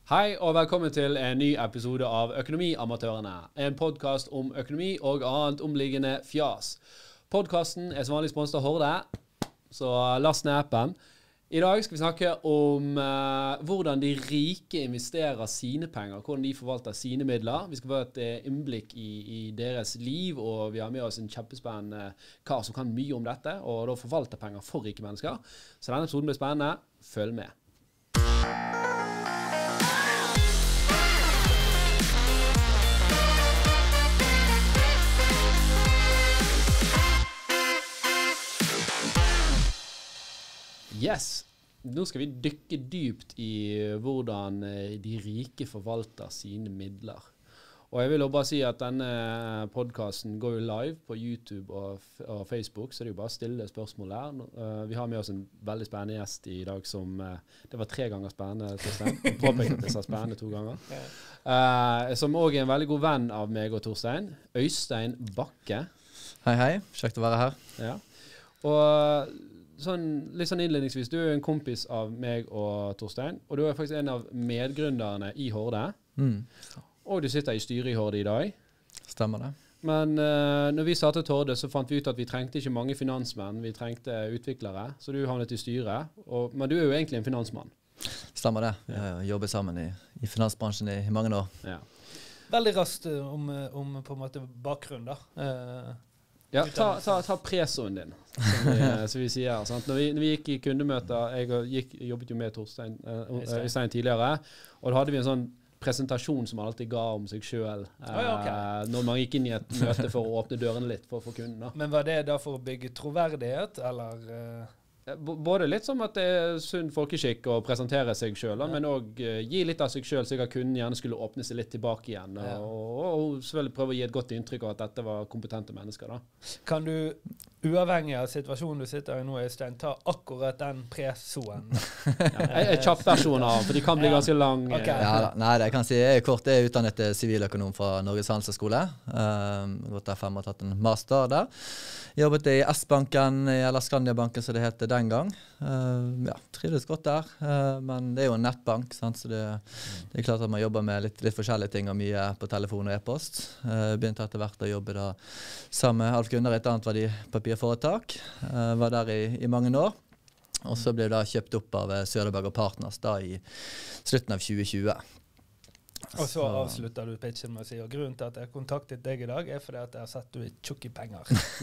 Hei og velkommen til en ny episode av Økonomiamatørene, en podcast om økonomi og annet omliggende fjas. Podcasten som vanlig sponset av Horde, så last ned appen. I dag skal vi snakke om hvordan de rike investerer sine penger, hvordan de forvalter sine midler. Vi skal få et innblikk i deres liv, og vi har med oss en kjempespennende kar som kan mye om dette, og da forvalter penger for rike mennesker. Så denne episoden blir spennende. Følg med. Yes, nå skal vi dykke dypt i hvordan de rike forvalter sine midler. Og jeg vil også bare si at denne podcasten går jo live på YouTube og Facebook, så det er jo bare stille spørsmål der. Vi har med oss en veldig spennende gjest i dag som, det var 3 ganger spennende, Torstein. Jeg påpeker at det sa spennende 2 ganger. Som også er en veldig god venn av meg og Torstein, Øystein Bakke. Hei, hei. Kjekt å være her. Ja. Og litt sånn innledningsvis, du er en kompis av meg og Torstein, og du er faktisk en av medgründerne i Horde. Og du sitter i styret i Horde i dag. Stemmer det. Men når vi startet Horde, så fant vi ut at vi trengte ikke mange finansmenn, vi trengte utviklere, så du havnet i styret. Men du er jo egentlig en finansmann. Stemmer det. Vi har jobbet sammen i finansbransjen i mange år. Ja. Veldig raskt om på en måte bakgrunn da. Ja, ta presoen din, som vi sier. Sant? Når vi gikk i kundemøter, jeg jobbet jo med Torstein Øystein tidligere, og da hadde vi en sånn presentasjon som man alltid ga om seg selv, når man gikk inn i et møte for å åpne dørene litt for kunden. Da. Men var det da for å bygge troverdighet, eller? Både litt som at det er sunn folkeskikk å presentere seg selv, men også gi litt av seg selv, så kunden gjerne skulle åpne seg litt tilbake igjen, og selvfølgelig prøve å gi et godt inntrykk av at dette var kompetente mennesker. Da. Kan du, uavhengig av situasjonen du sitter i nå, Øystein, ta akkurat den presoen? En kjapp versjon av, for de kan bli ganske lang. Okay. Ja, nei, det kan jeg si. Jeg er utdannet siviløkonom fra Norges Handelshøyskole. Gått der 5 og tatt en master der. Jobbet i S-banken, eller Skandia-banken, så det heter den gang. Trivdes godt der, men det er jo en nettbank, sant? Så det er klart at man jobber med litt forskjellige ting, og mye på telefon og e-post. Begynte etter hvert å jobbe da sammen med Alf Gunnar, et annet verdipapirforetak. Var der i mange år, og så ble det da kjøpt opp av Söderberg & Partners da i slutten av 2020. Og så avslutter du pitchen med å si, og grunnen til at jeg kontaktet deg i dag er fordi at jeg har sett du er tjukk i penger.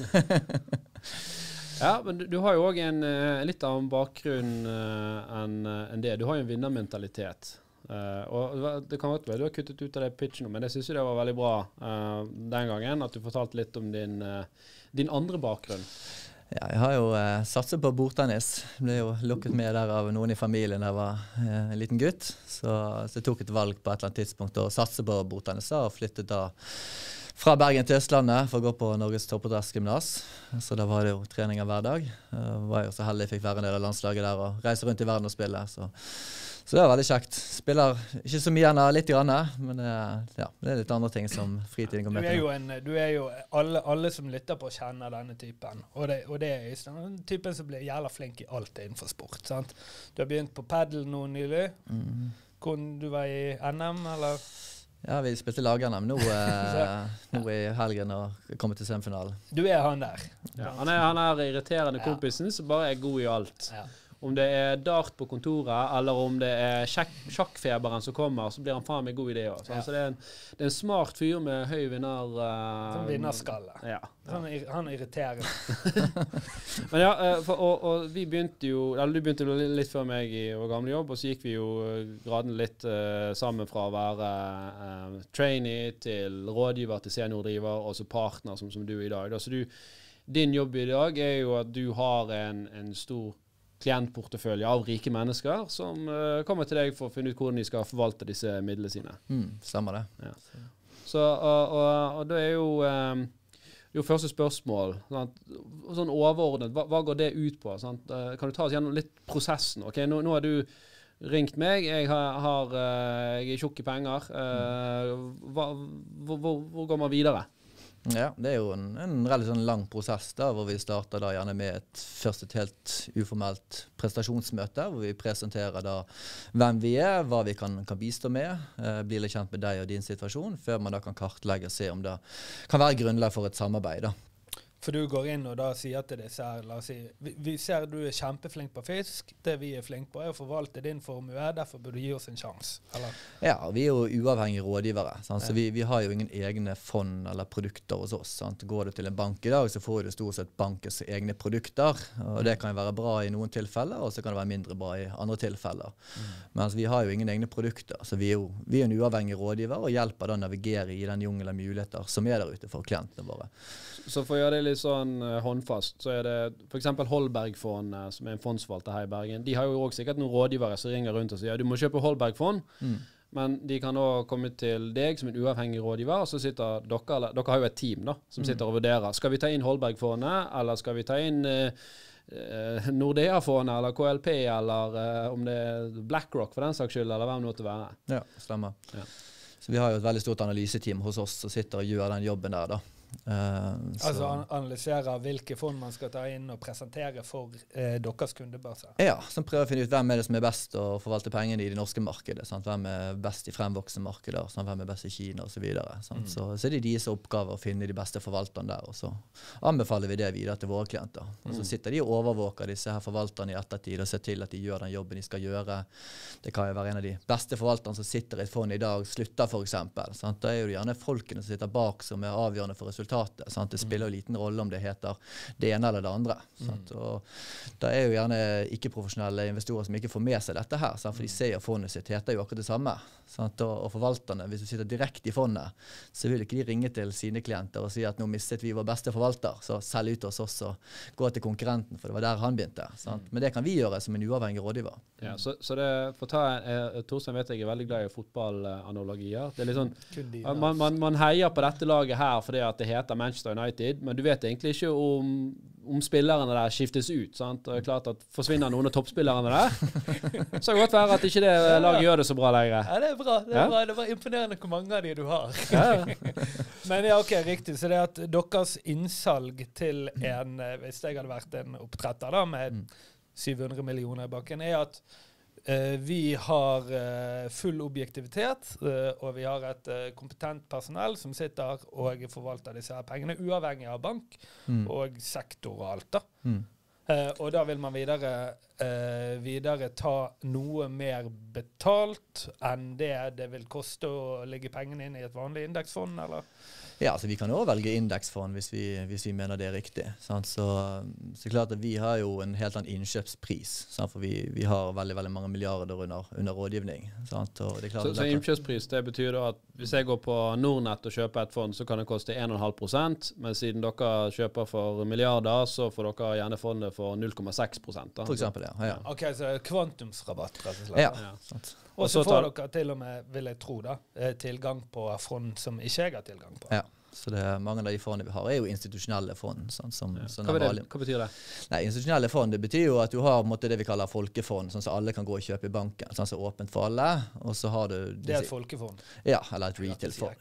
Ja, men du har jo også en litt annen bakgrunn enn det. Du har jo en vinnermentalitet. Og det kan godt være du har kuttet ut av det pitchen, men jeg synes jo det var veldig bra den gangen at du fortalte litt om din andre bakgrunn. Ja, jeg har jo satset på bordtennis. Ble jo lukket med der av noen i familien da jeg var en liten gutt. Så jeg tok et valg på et eller annet tidspunkt å satse på bordtennis og flyttet da fra Bergen til Østlandet for å gå på Norges toppidrettsgymnas. Så da var det jo treninger hver dag. Var jo så heldig jeg fikk være en del av landslaget der og reise rundt i verden og spille. Så det var veldig kjekt. Spiller ikke så mye ennå, litt grann, men det er litt andre ting som fritiden går med til. Du er jo alle som lytter på kjenner denne typen, og det er den typen som blir jævla flink i alt innenfor sport, sant? Du har begynt på paddle nå nylig. Du var i NM, eller? Ja, vi spilte lag-NM nå i helgen og kommet til semifinalen. Du er han der. Ja, han er irriterende kompisen som bare er god i alt. Ja. Om det er dart på kontoret, eller om det er sjakkfeberen som kommer, så blir han faen med god idé også. Ja. Så det er en smart fyr med høy vinner... Sånn vinnerskalle. Ja. Han irriterer. Men ja, og vi begynte jo, eller du begynte litt før meg i vår gamle jobb, og så gikk vi jo graden litt sammen fra å være trainee til rådgiver til seniordriver, og så partner som du i dag. Så din jobb i dag er jo at du har en stor klientportefølje av rike mennesker som kommer til deg for å finne ut hvordan de skal forvalte disse midlene sine. Stemmer det. Ja. Så, og det er jo første spørsmål, sånn overordnet, hva går det ut på? Sant? Kan du ta oss gjennom litt prosessen? Ok, nå har du ringt meg, jeg er tjukk i penger. Hvor går man videre? Ja, det er jo en veldig sånn lang prosess da, hvor vi starter da gjerne med først et helt uformelt prestasjonsmøte, hvor vi presenterer da hvem vi er, hva vi kan bistå med, bli litt kjent med deg og din situasjon, før man da kan kartlegge og se om det kan være grunnlag for et samarbeid da. For du går inn og da sier til disse her, la oss si, vi ser du er kjempeflink på fisk, det vi er flink på er å forvalte din formue, derfor burde du gi oss en sjanse, eller? Ja, vi er jo uavhengige rådgivere, sant? Så vi har jo ingen egne fond eller produkter hos oss. Sant? Går du til en bank i dag, så får du stort sett bankens egne produkter, og det kan jo være bra i noen tilfeller, og så kan det være mindre bra i andre tilfeller. Mens vi har jo ingen egne produkter, så vi er en uavhengig rådgiver og hjelper da å navigere i den jungel av muligheter som er der ute for klientene våre. Så for å gjøre det litt sånn håndfast, så er det for eksempel Holberg-fondet, som er en fondsforvalter her i Bergen. De har jo også sikkert noen rådgivere som ringer rundt og sier, du må kjøpe Holberg-fond, men de kan også komme til deg som en uavhengig rådgiver, og så sitter dere har jo et team da, som sitter og vurderer. Skal vi ta inn Holberg-fondet, eller skal vi ta inn Nordea-fondet, eller KLP, eller om det er BlackRock for den saks skyld, eller hvem det måtte være? Ja, stemmer. Ja. Så vi har jo et veldig stort analyseteam hos oss som sitter og gjør den jobben der da. Altså analysere hvilke fond man skal ta inn og presentere for deres kundebase. Ja, som prøver å finne ut hvem er det som er best å forvalte pengene i det norske markedet, sant? Hvem er best i fremvoksende markeder, sant? Hvem er best i Kina og så videre. Så er det deres oppgave å finne de beste forvalterne der, og så anbefaler vi det videre til våre klienter. Og så sitter de og overvåker disse her forvalterne i ettertid og ser til at de gjør den jobben de skal gjøre. Det kan jo være en av de beste forvalterne som sitter i et fond i dag, slutter for eksempel. Sant? Da er jo gjerne folkene som sitter bak som er avgjørende for resultatet. Sant? Det spiller jo liten rolle om det heter det ene eller det andre. Sant? Og da er jo gjerne ikke-profesjonelle investorer som ikke får med seg dette her, sant? For de ser jo fondet sitt heter jo akkurat det samme. Sant? Og forvalterne, hvis du sitter direkte i fondet, så vil ikke de ringe til sine klienter og si at nå mistet vi vår beste forvalter, så selg ut oss også, gå til konkurrenten, for det var der han begynte. Sant? Men det kan vi gjøre som en uavhengig rådgiver. Ja, så det, for å ta, Torstein vet jeg er veldig glad i fotballanalogier. Det er litt sånn, man heier på dette laget her fordi at det heter Manchester United, men du vet egentlig ikke om spillerne der skiftes ut, sant? Og det er klart at forsvinner noen av toppspillerne der, så kan det godt være at ikke det laget gjør det så bra lenger. Ja, det er bra. Det var imponerende hvor mange av de du har. Men ja, ok, riktig. Så det er at deres innsalg til hvis jeg hadde vært en oppdretter da, med 700 millioner i bakken, er at vi har full objektivitet, og vi har et kompetent personell som sitter og forvalter disse her pengene, uavhengig av bank og sektoralt da. Og da vil man videre ta noe mer betalt enn det vil koste å legge pengene inn i et vanlig indeksfond, eller? Ja, altså vi kan også velge indeksfond hvis vi mener det er riktig. Sant? Så klart at vi har jo en helt annen innkjøpspris, sant? For vi har veldig, veldig mange milliarder under rådgivning. Sant? Og det er klart så innkjøpspris, det betyr da at hvis jeg går på Nordnet og kjøper et fond, så kan det koste 1,5%, men siden dere kjøper for milliarder, så får dere gjerne fondet for 0,6%. For eksempel, ja. Ok, så kvantumsrabatt, rett og slett. Ja, sant. Og så får dere til og med, vil jeg tro da, tilgang på fond som ikke jeg har tilgang på. Ja. Så mange av de fondene vi har er jo institusjonelle fond. Sånn, Hva betyr det? Nei, institusjonelle fond, det betyr jo at du har måte, det vi kaller folkefond, sånn som alle kan gå og kjøpe i banken, sånn som åpent for alle, og så har du... Det er et folkefond? Ja, eller et retail-fond.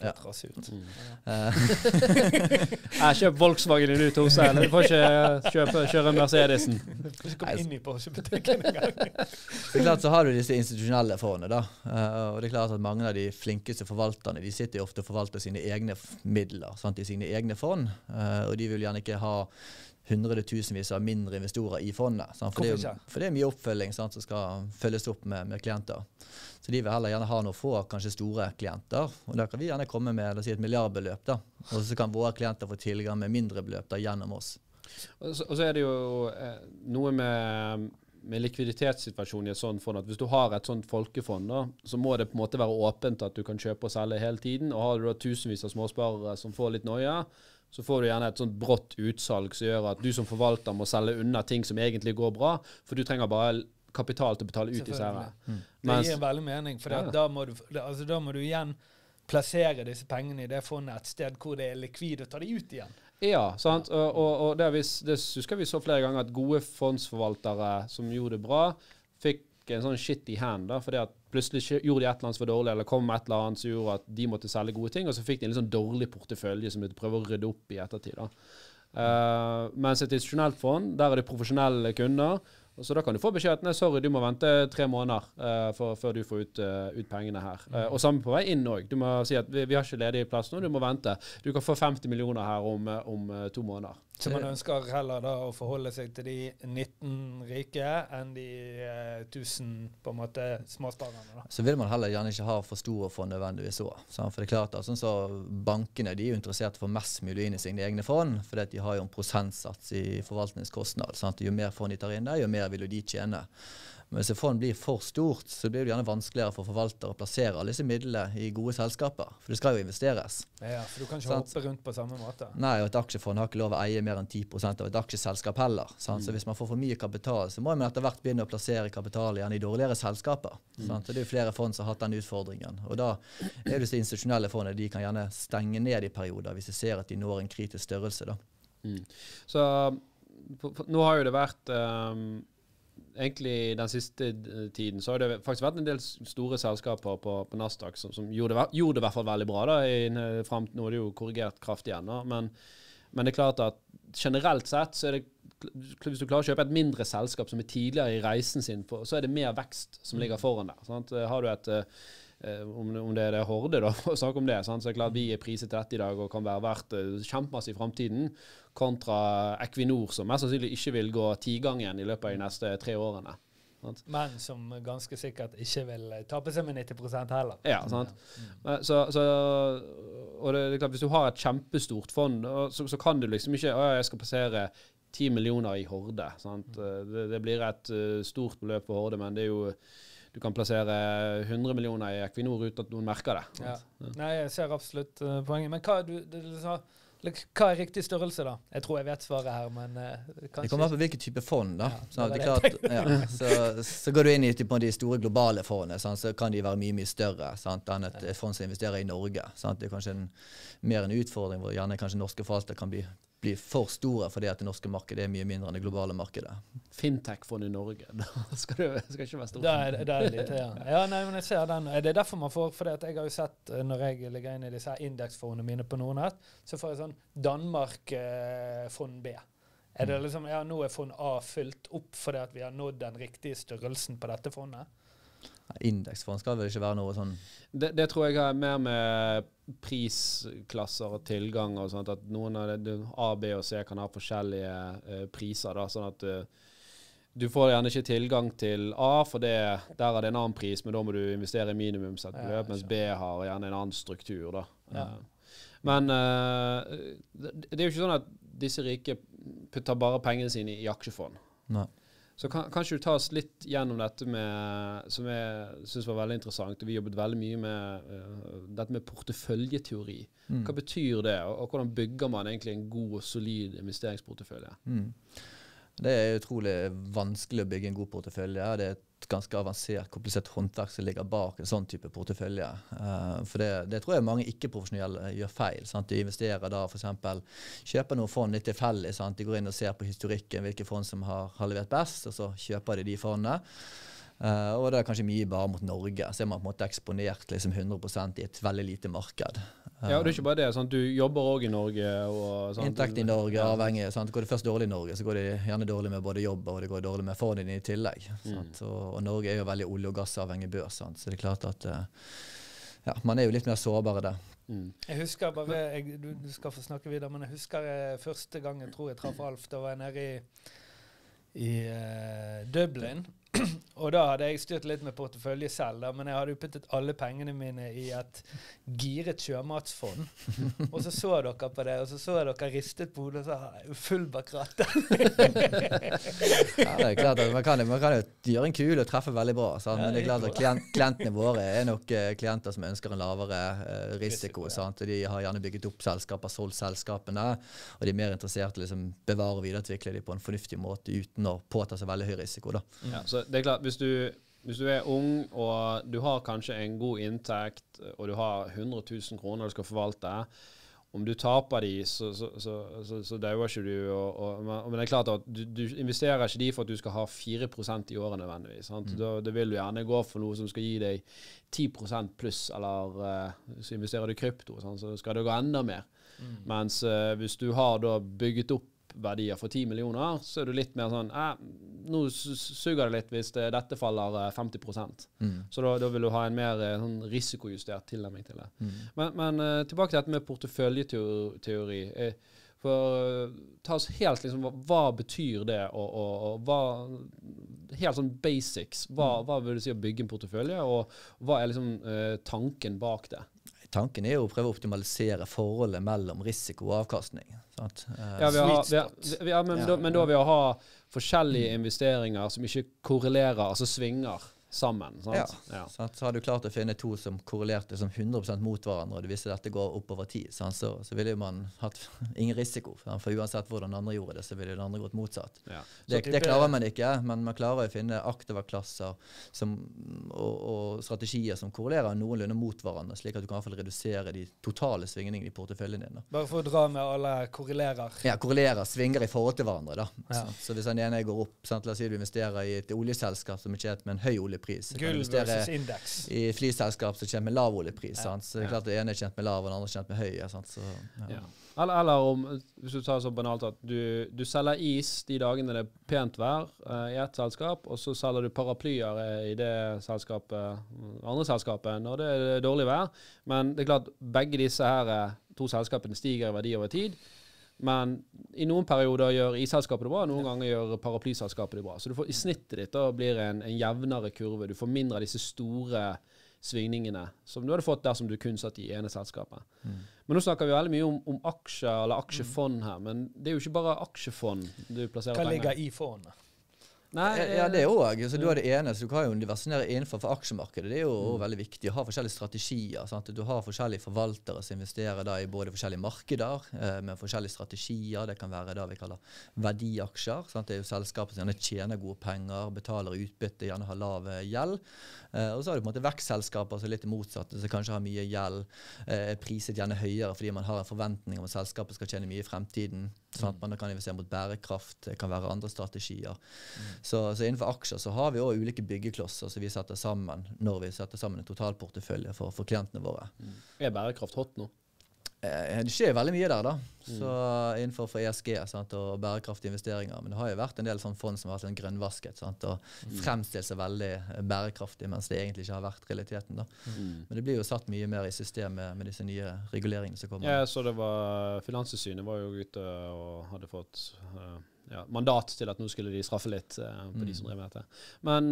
Jeg kjøper Volkswagen i nytt hos deg, du får ikke kjøre Mercedesen. Du får ikke komme inn i Porsche-butikken en gang. Det er klart så har du disse institusjonelle fondene da, og det er klart at mange av de flinkeste forvalterne, de sitter jo ofte og forvalter sine egne midler, sant, i sine egne fond, og de vil gjerne ikke ha hundretusenvis av mindre investorer i fondet, sant, for det er mye oppfølging, sant, som skal følges opp med klienter. Så de vil heller gjerne ha noen få, kanskje store klienter, og da kan vi gjerne komme med et milliardbeløp da, og så kan våre klienter få tilgang med mindre beløp da, gjennom oss. Og så er det jo noe med likviditetssituasjonen i et sånt fond, at hvis du har et sånt folkefond da, så må det på en måte være åpent at du kan kjøpe og selge hele tiden, og har du da tusenvis av småsparere som får litt nøye, så får du gjerne et sånt brått utsalg som gjør at du som forvalter må selge unna ting som egentlig går bra, for du trenger bare kapital til å betale ut i særlig. Det gir en veldig mening, for da må du igjen plassere disse pengene i det fondet et sted hvor det er likvid å ta de ut igjen. Ja, sant? Og det husker vi så flere ganger at gode fondsforvaltere som gjorde det bra, fikk fikk en sånn shitty hand da, fordi at plutselig gjorde de et eller annet som var dårlig, eller kom et eller annet som gjorde at de måtte selge gode ting, og så fikk de en litt sånn dårlig portefølje som de prøver å rydde opp i ettertid da. Mens et institusjonelt fond, der det profesjonelle kunder, og så da kan du få beskjed at nei, sorry, du må vente 3 måneder før du får ut pengene her. Og sammen på vei inn også. Du må si at vi har ikke ledig plass nå, du må vente. Du kan få 50 millioner her om 2 måneder. Så man ønsker heller da å forholde seg til de 19 rike enn de 1000 på en måte småsparerne da. Så vil man heller gjerne ikke ha for store fond nødvendigvis også. For det er klart at sånn så bankene de er jo interessert i å få mest mulig inn i sine egne fond, fordi de har jo en prosentsats i forvaltningskostnad. Sant? Jo mer fond de tar inn der, jo mer vil jo de tjene. Men hvis et fond blir for stort, så blir det gjerne vanskeligere for forvaltere å plassere alle disse midlene i gode selskaper. For det skal jo investeres. Ja, for du kan ikke hoppe rundt på samme måte. Nei, og et aksjefond har ikke lov å eie mer enn 10% av et aksjeselskap heller. Så hvis man får for mye kapital, så må man etter hvert begynne å plassere kapital igjen i dårligere selskaper. Så det er jo flere fond som har hatt den utfordringen. Og da er det så institusjonelle fondet, de kan gjerne stenge ned i perioder hvis de ser at de når en kritisk størrelse da. Så nå har jo det vært egentlig den siste tiden så har det faktisk vært en del store selskaper på Nasdaq som gjorde det i hvert fall veldig bra da, frem til nå er det jo korrigert kraftig igjen da, men det er klart at generelt sett så er det, hvis du klarer å kjøpe et mindre selskap som er tidligere i reisen sin, så er det mer vekst som ligger foran der. Sant? Har du et om det er Horde da, å snakke om det, sant? Så er det klart vi er priset til dette i dag og kan være verdt kjempemasse i fremtiden, kontra Equinor som mest sannsynlig ikke vil gå 10 ganger i løpet av de neste 3 årene. Sant? Men som ganske sikkert ikke vil tape seg med 90% heller. Ja, sant. Og det er klart, hvis du har et kjempestort fond, så kan du liksom ikke, jeg skal passere 10 millioner i Horde, sant? Det blir et stort beløp for Horde, men det er jo du kan plassere 100 millioner i Equinor uten at noen merker det. Ja. Nei, jeg ser absolutt poenget. Men hva er riktig størrelse da? Jeg tror jeg vet svaret her, men kanskje... Det kommer på hvilken type fond da. Ja, det er klart, så går du inn i de store globale fondene, så kan de være mye større enn et fond som investerer i Norge. Sant? Det er kanskje mer en utfordring hvor gjerne kanskje norske forvaltere kan bli for store fordi at det norske markedet er mye mindre enn det globale markedet. Fintech-fond i Norge, da skal ikke være stort. Det er litt, ja. Ja, nei, men jeg ser den. Det er derfor man får, fordi at jeg har jo sett, når jeg ligger inn i disse indeksfondene mine på Nordnett, så får jeg sånn Danmark-fond B. Er det liksom, ja, nå er fond A fylt opp fordi at vi har nådd den riktige størrelsen på dette fondet? Indeksfond skal vel ikke være noe sånn... Det tror jeg har mer med prisklasser og tilgang og sånt, at noen av det, A, B og C kan ha forskjellige priser da, sånn at du får gjerne ikke tilgang til A, for der er det en annen pris, men da må du investere i minimumsett beløp, mens B har gjerne en annen struktur da. Ja. Men det er jo ikke sånn at disse rike putter bare pengene sine i aksjefond. Nei. Så kanskje du tar oss litt gjennom dette som jeg synes var veldig interessant, og vi jobbet veldig mye med dette med porteføljeteori. Hva betyr det, og hvordan bygger man egentlig en god og solid investeringsportefølje? Det er utrolig vanskelig å bygge en god portefølje. Det er et ganske avansert, komplisert håndverk som ligger bak en sånn type portefølje. For det tror jeg mange ikke-profesjonelle gjør feil. Sant? De investerer da for eksempel, kjøper noen fond litt tilfeldig. Sant? De går inn og ser på historikken, hvilke fond som har levert best, og så kjøper de fondene. Og det er kanskje mye bare mot Norge, så er man på en måte eksponert liksom 100% i et veldig lite marked. Ja, og det er ikke bare det, sant? Du jobber også i Norge. Og, inntekt i Norge er avhengig. Sant? Går det først dårlig i Norge, så går det gjerne dårlig med både jobb, og det går dårlig med fondene i tillegg. Sant? Og Norge er jo veldig olje- og gassavhengig børs, sant? Så det er klart at man er jo litt mer sårbare der. Jeg husker bare, du skal få snakke videre, men jeg husker første gang jeg tror jeg traff Alf, da var jeg nede i Dublin. Og da hadde jeg styrt litt med portefølje selv, da, men jeg hadde jo puttet alle pengene mine i et giret sjømatsfond. Og så dere på det, og så dere ristet på hodet og sa full bak rattet. Ja, det er klart at man kan jo gjøre en kul og treffe veldig bra, sant? Men det er klart at klientene våre er nok klienter som ønsker en lavere risiko. Sant? De har gjerne bygget opp selskaper, solgt selskapene, og de er mer interessert i å liksom bevare og videreutvikle de på en fornuftig måte uten å påta seg veldig høy risiko. Da. Ja, så det er klart, hvis du er ung, og du har kanskje en god inntekt, og du har 100 000 kroner du skal forvalte, om du taper de, så dauer ikke du. Men det er klart at du investerer ikke de for at du skal ha 4% i året nødvendigvis. Sant? Da vil du gjerne gå for noe som skal gi deg 10% pluss, eller så investerer du i krypto, sånn, så skal det gå enda mer. Mens hvis du har da bygget opp verdier for 10 millioner, så er du litt mer sånn, nå suger det litt hvis dette faller 50%. Så da vil du ha en mer sånn risikojustert tilnærming til det. Men tilbake til dette med porteføljeteori. Ta oss helt liksom, hva betyr det, og hva, helt sånn basics, hva vil du si å bygge en portefølje, og hva er liksom tanken bak det? Tanken er jo å prøve å optimalisere forholdet mellom risiko og avkastning. Sant? Men da vil jeg ha forskjellige investeringer som ikke korrelerer, altså svinger sammen. Sant? Sant? Så har du klart å finne to som korrelerte som 100% mot hverandre, og hvis dette går opp over tid, sant? Så ville man hatt ingen risiko. For uansett hvordan den andre gjorde det, så ville den andre gått motsatt. Det klarer man ikke, men man klarer å finne aktive klasser og strategier som korrelerer noenlunde mot hverandre, slik at du kan i hvert fall redusere de totale svingningene i porteføljen din. Da. Bare for å dra med alle korrelerer. Ja, korrelerer, svinger i forhold til hverandre. Da. Så hvis den ene går opp, sant? La oss si du investerer i et oljeselskap som ikke er med en høy oljepris, Gull versus indeks. I flyselskap som kjent med lav oljepris. Så det er klart det ene er kjent med lav, og den andre er kjent med høy. Sant? Så, Eller om, hvis du tar så banalt at du selger is de dagene det er pent vær i et selskap, og så selger du paraplyer i det selskapet, andre selskapet når det er dårlig vær. Men det er klart begge disse her to selskapene stiger i verdi over tid. Men i noen perioder gjør isselskapet det bra, noen ganger gjør paraplyselskapet det bra. Så du får, i snittet ditt da blir en jevnere kurve. Du får mindre av disse store svingningene som du hadde fått dersom du kun satt i ene selskapet. Men nå snakker vi veldig mye om aksjer eller aksjefond her, men det er jo ikke bare aksjefond du plasserer penger. Hva ligger i fondet? Ja, det er også. Så du har det ene, så du kan jo diversifisere innenfor aksjemarkedet. Det er jo veldig viktig å ha forskjellige strategier. Sant? Du har forskjellige forvaltere som investerer da i både forskjellige markeder med forskjellige strategier. Det kan være det vi kaller verdiaksjer. Sant? Det er jo selskaper som gjerne tjener gode penger, betaler utbytte, gjerne har lav gjeld. Og så har du på en måte vekstselskaper som er litt motsatte, som kanskje har mye gjeld, priset gjerne høyere fordi man har en forventning om at selskapet skal tjene mye i fremtiden. Sånn at man kan investere mot bærekraft, det kan være andre strategier. Så innenfor aksjer så har vi også ulike byggeklosser som vi setter sammen når vi setter sammen en totalportefølje for klientene våre. Er bærekraft hot nå? Det skjer veldig mye der da, så innenfor for ESG sant, og bærekraftige investeringer, men det har jo vært en del sånne fond som har vært sånn grønnvasket sant, og fremstilt seg veldig bærekraftig, mens det egentlig ikke har vært realiteten da. Men det blir jo satt mye mer i systemet med disse nye reguleringene som kommer. Ja, så det var, Finanstilsynet var jo ute og hadde fått mandat til at nå skulle de straffe litt på de som drev med dette. Men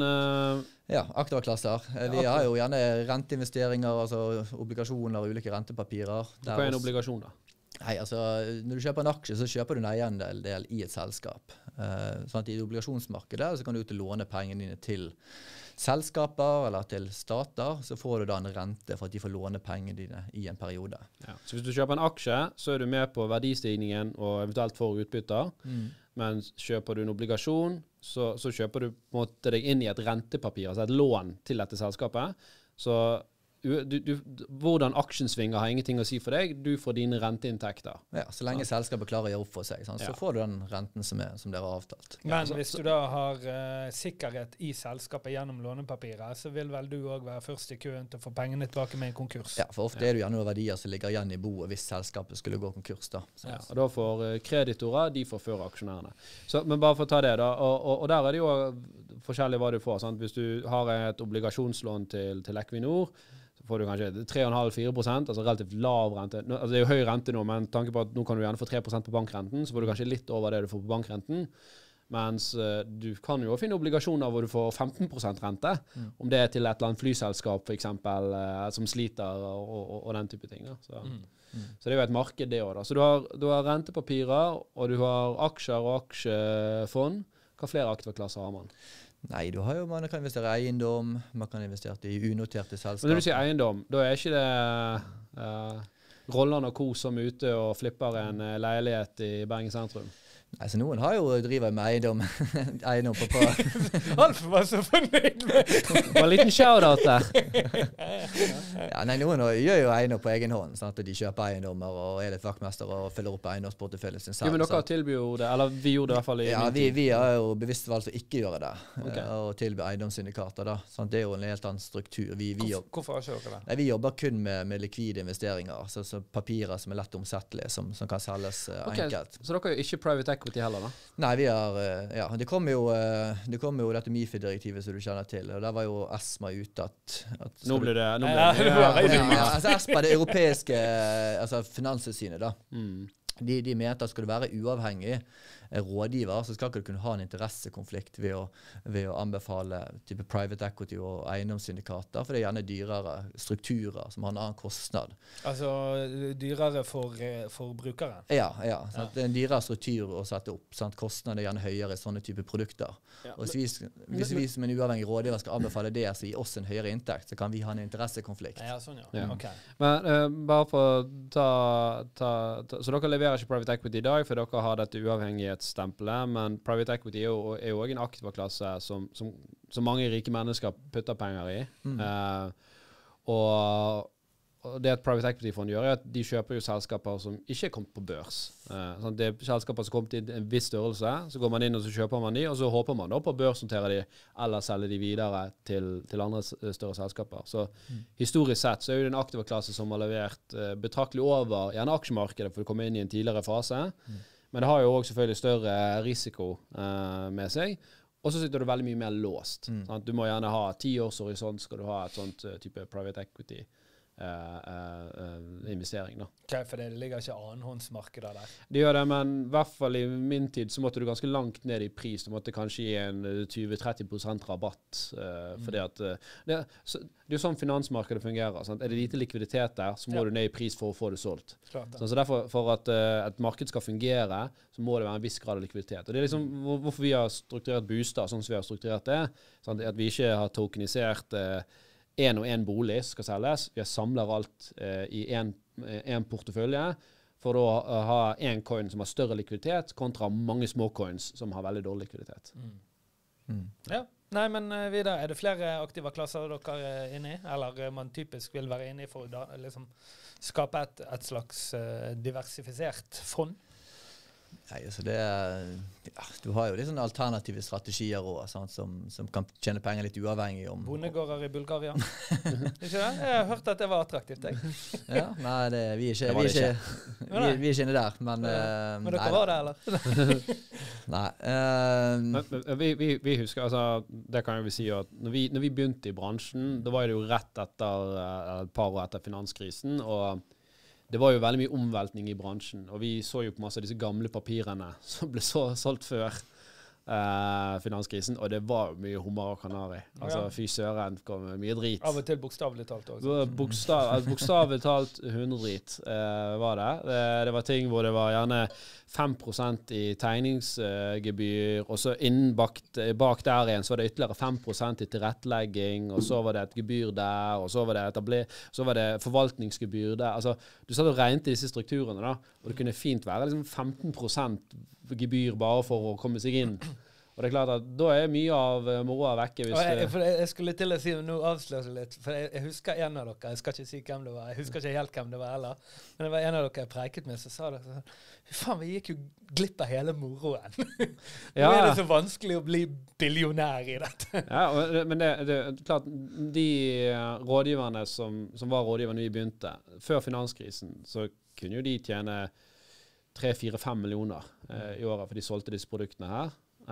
aktive klasser. Vi har jo gjerne renteinvesteringer, altså obligasjoner og ulike rentepapirer. Hva er en obligasjon da? Nei, altså når du kjøper en aksje, så kjøper du en eiendel i et selskap. Sånn at i obligasjonsmarkedet så kan du ut og låne pengene dine til selskaper eller til stater, så får du da en rente for at de får låne pengene dine i en periode. Ja. Så hvis du kjøper en aksje, så er du med på verdistigningen og eventuelt får utbytter. Men kjøper du en obligasjon, så kjøper du på en måte deg inn i et rentepapir, altså et lån til dette selskapet. Så hvordan aksjen svinger har ingenting å si for deg, du får dine renteinntekter. Ja, så lenge selskapet klarer å gjøre opp for seg, så får du den renten som dere har avtalt. Men hvis du da har sikkerhet i selskapet gjennom lånepapiret, så vil vel du også være først i køen til å få pengene tilbake med en konkurs? Ja, for ofte er det jo gjerne noen verdier som ligger igjen i boet hvis selskapet skulle gå konkurs da. Og da får kreditorer, de får føre aksjonærene. Men bare for å ta det da, og der er det jo forskjellig hva du får, sant? Hvis du har et obligasjonslån til Equinor, så får du kanskje 3,5-4%, altså relativt lav rente. Altså det er jo høy rente nå, men tanke på at nå kan du gjerne få 3% på bankrenten, så får du kanskje litt over det du får på bankrenten. Mens du kan jo finne obligasjoner hvor du får 15% rente, om det er til et eller annet flyselskap for eksempel, som sliter og den type ting. Så det er jo et marked det også da. Så du har rentepapirer, og du har aksjer og aksjefond. Hva flere aktive klasser har man? Nei, man kan investere i eiendom, man kan investere i unoterte selskaper. Men når du sier eiendom, da er ikke det Rolland og Co som er ute og flipper en leilighet i Bergen sentrum? Nei, så noen driver med eiendom på Alf var så fornøyd med Det var en liten shout-out der. Ja, nei, noen gjør jo eiendom på egen hånd, sant? Og de kjøper eiendommer og er litt vaktmester og fyller opp eiendomsporteføljen sin selv. Ja, men dere tilbyr jo det, eller vi gjorde det i hvert fall i min tid. Vi har jo bevisst valgt å ikke gjøre det, og tilby eiendomssyndikater da. Sant? Det er jo en helt annen struktur. Hvorfor har ikke dere det? Nei, vi jobber kun med likvide investeringer, så papirer som er lett omsettelige, som kan selges enkelt. Så dere er jo ikke private equity heller da? Nei, vi har, det kom jo dette MiFID-direktivet som du kjenner til, og der var jo ESMA ute at Nå blir det ESMA, det europeiske finanstilsynet da. De mente at skal du være uavhengig rådgiver, så skal ikke du kunne ha en interessekonflikt ved å anbefale type private equity og eiendomssyndikater, for det er gjerne dyrere strukturer som har en annen kostnad. Altså dyrere for brukeren? Ja. Det er en dyrere struktur å sette opp. Sant? Kostnaden er gjerne høyere i sånne type produkter. Ja, og hvis vi som en uavhengig rådgiver skal anbefale det, så gi oss en høyere inntekt, så kan vi ha en interessekonflikt. Ja, sånn ja. Okay. Men bare for å ta så dere leverer ikke private equity i dag, for dere har dette uavhengighetsstempelet, men private equity er jo også en aktivaklasse som mange rike mennesker putter penger i. Og det at private equity-fond gjør, er at de kjøper jo selskaper som ikke er kommet på børs. Sånn, det er selskaper som kommer til en viss størrelse, så går man inn og så kjøper man de, og så håper man da på å børsnotere de, eller selge de videre til andre større selskaper. Så historisk sett så er jo det en aktiv klasse som har levert betraktelig over gjerne aksjemarkedet for å komme inn i en tidligere fase, men det har jo også selvfølgelig større risiko med seg. Og så sitter du veldig mye mer låst. Sant? Du må gjerne ha 10 års horisont, skal du ha et sånt type private equity investering da. Okay, for det ligger ikke annenhåndsmarkeder der? Det gjør det, men i hvert fall i min tid så måtte du ganske langt ned i pris. Du måtte kanskje gi en 20-30% rabatt. Fordi at det er jo sånn finansmarkedet fungerer. Sant? Er det lite likviditet der, så må du ned i pris for å få det solgt. Så derfor, for at et marked skal fungere, så må det være en viss grad av likviditet. Og det er liksom hvorfor vi har strukturert booster, sånn som vi har strukturert det. Sant? At vi ikke har tokenisert en bolig skal selges. Vi samler alt i en portefølje for å ha en coin som har større likviditet kontra mange små coins som har veldig dårlig likviditet. Ja. Nei, men videre, er det flere aktive klasser dere er inne i? Eller man typisk vil være inne i for å liksom skape et slags diversifisert fond? Nei, så det du har jo litt sånne alternative strategier også, som kan tjene penger litt uavhengig om... Bondegårder i Bulgaria. Ikke det? Jeg har hørt at det var attraktivt, jeg. Ja, nei, vi er ikke inne der, men... Men dere var det, eller? Nei. Vi husker, altså, det kan jeg vel si at når vi begynte i bransjen, da var det jo rett etter et par år etter finanskrisen, og det var jo veldig mye omveltning i bransjen, og vi så jo på masse av disse gamle papirene som ble solgt før finanskrisen, og det var mye hummer og kanari. Altså, fy søren, kom mye drit. Av og til bokstavelig talt også. Bokstavelig talt hundredrit var det. Det var ting hvor det var gjerne 5% i tegningsgebyr, og så bak der igjen så var det ytterligere 5% i tilrettelegging, og så var det et gebyr der, og så var det forvaltningsgebyr der. Altså, du satt og regnet disse strukturene da, og det kunne fint være liksom 15% gebyr bare for å komme seg inn. Og det er klart at da er mye av moroa vekke. Jeg skulle til å si nå avsløre litt, for jeg husker en av dere, jeg skal ikke si hvem det var, jeg husker ikke helt hvem det var heller, men det var en av dere jeg preiket med, så sa det sånn, faen, vi gikk jo glipp av hele moroen. Nå er det så vanskelig å bli billionær i dette. Ja, men det er klart, de rådgiverne som var rådgiverne når vi begynte, før finanskrisen, så kunne jo de tjene 3-4-5 millioner i året, for de solgte disse produktene her.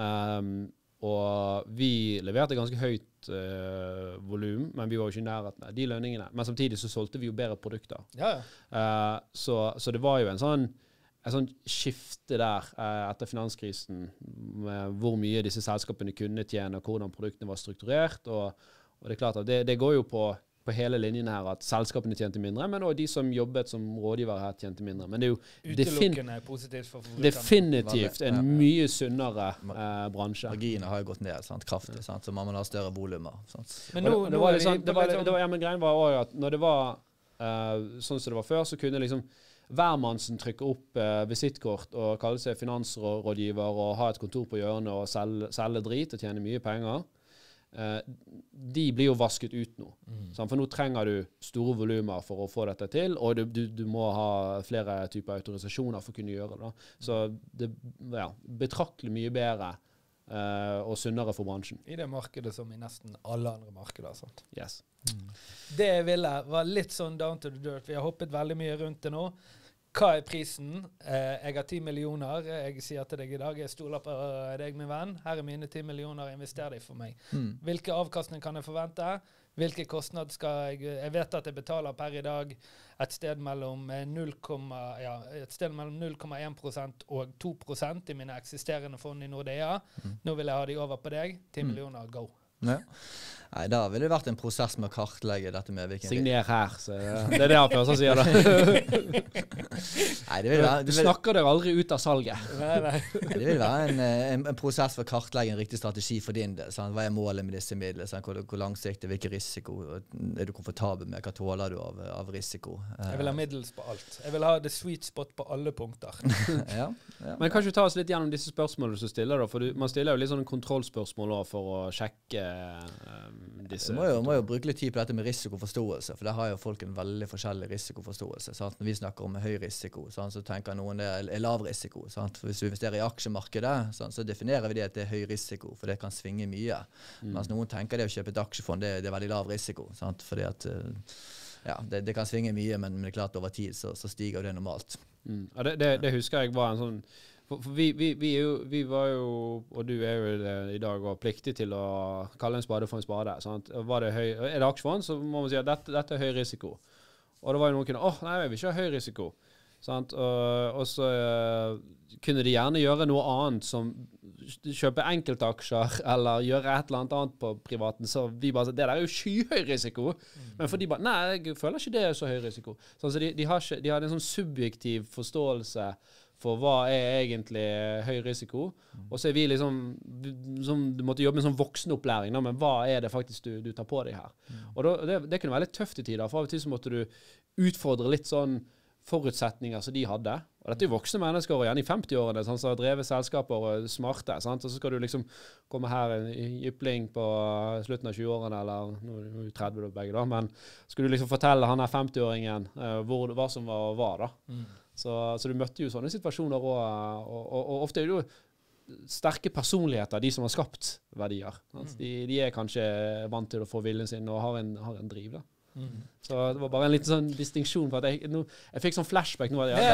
Og vi leverte ganske høyt volum, men vi var jo ikke i nærheten av de lønningene. Men samtidig så solgte vi jo bedre produkter. Så det var jo en sånn skifte der etter finanskrisen, med hvor mye disse selskapene kunne tjene, og hvordan produktene var strukturert. Og det er klart at det går jo på hele linjen her at selskapene tjente mindre, men også de som jobbet som rådgiver her tjente mindre. Men det er jo definitivt en mye sunnere bransje. Marginene har jo gått ned kraftig, så man må ha større volumer. Men greien var også at når det var sånn som det var før, så kunne liksom hvermannsen trykke opp visittkort og kalle seg finansrådgiver og ha et kontor på hjørnet og selge drit og tjene mye penger. De blir jo vasket ut nå. For nå trenger du store volumer for å få dette til, og du må ha flere typer autorisasjoner for å kunne gjøre det. Da. Så det er betraktelig mye bedre og sunnere for bransjen. I det markedet som i nesten alle andre markeder. Sant? Yes. Det jeg ville var litt sånn down to the dirt. Vi har hoppet veldig mye rundt det nå. Hva er prisen? Jeg har 10 millioner. Jeg sier til deg i dag, jeg stoler på deg, min venn. Her er mine 10 millioner, invester de for meg. Hvilke avkastning kan jeg forvente? Hvilke kostnader skal jeg vet at jeg betaler per i dag et sted mellom 0,1% og 2% i mine eksisterende fond i Nordea. Nå vil jeg ha de over på deg. 10 millioner, go. Ja. Nei, da ville det vært en prosess med å kartlegge dette med hvilken... Signer her, så det er det jeg først sier da. Nei, det vil være... Du snakker deg aldri ut av salget. Nei. Det vil være en prosess for å kartlegge en riktig strategi for din del. Sant? Hva er målet med disse midlene? Sant? Hvor langsiktig, hvilken risiko er du komfortabel med? Hva tåler du av risiko? Jeg vil ha middels på alt. Jeg vil ha the sweet spot på alle punkter. Ja. Men kan ikke du ta oss litt gjennom disse spørsmålene du stiller da? For man stiller jo litt sånne kontrollspørsmål også for å sjekke disse. Du må jo bruke litt tid på dette med risikoforståelse, for der har jo folk en veldig forskjellig risikoforståelse. Sant? Når vi snakker om høy risiko, sant? Så tenker noen det er lav risiko. Sant? Hvis du investerer i aksjemarkedet, sant? Så definerer vi det at det er høy risiko, for det kan svinge mye. Mens noen tenker det å kjøpe et aksjefond, det er veldig lav risiko. Sant? Fordi at det kan svinge mye, men det er klart over tid så stiger det normalt. Ja, det husker jeg var en sånn. For vi var jo, og du er jo i dag også pliktig til å kalle en spade for en spade. Sant? Er det aksjefond, så må man si at dette er høy risiko. Og det var jo noen kunne, nei, jeg vil ikke ha høy risiko. Sant? Og så kunne de gjerne gjøre noe annet som kjøpe enkeltaksjer eller gjøre et eller annet på privaten. Så vi bare sa, det der er jo skyhøy risiko. Men for de bare, nei, jeg føler ikke det er så høy risiko. Så de har en sånn subjektiv forståelse for hva er egentlig høy risiko. Og så er vi liksom, du måtte jobbe med sånn voksenopplæring, men hva er det faktisk du tar på deg her? Og det kunne være litt tøft i tider, for av og til så måtte du utfordre litt sånn forutsetninger som de hadde. Og dette er voksne mennesker og gjerne i 50-årene, sånn, som har drevet selskaper og smarte, sant? Og så skal du liksom komme her en jypling på slutten av 20-årene, eller nå er du 30 begge da, men skal du liksom fortelle han her 50-åringen hva som var da. Så du møtte jo sånne situasjoner, og ofte er det jo sterke personligheter, de som har skapt verdier. De er kanskje vant til å få viljen sin og har en driv da. Så det var bare en liten sånn distinksjon for at jeg fikk sånn flashback nå. Det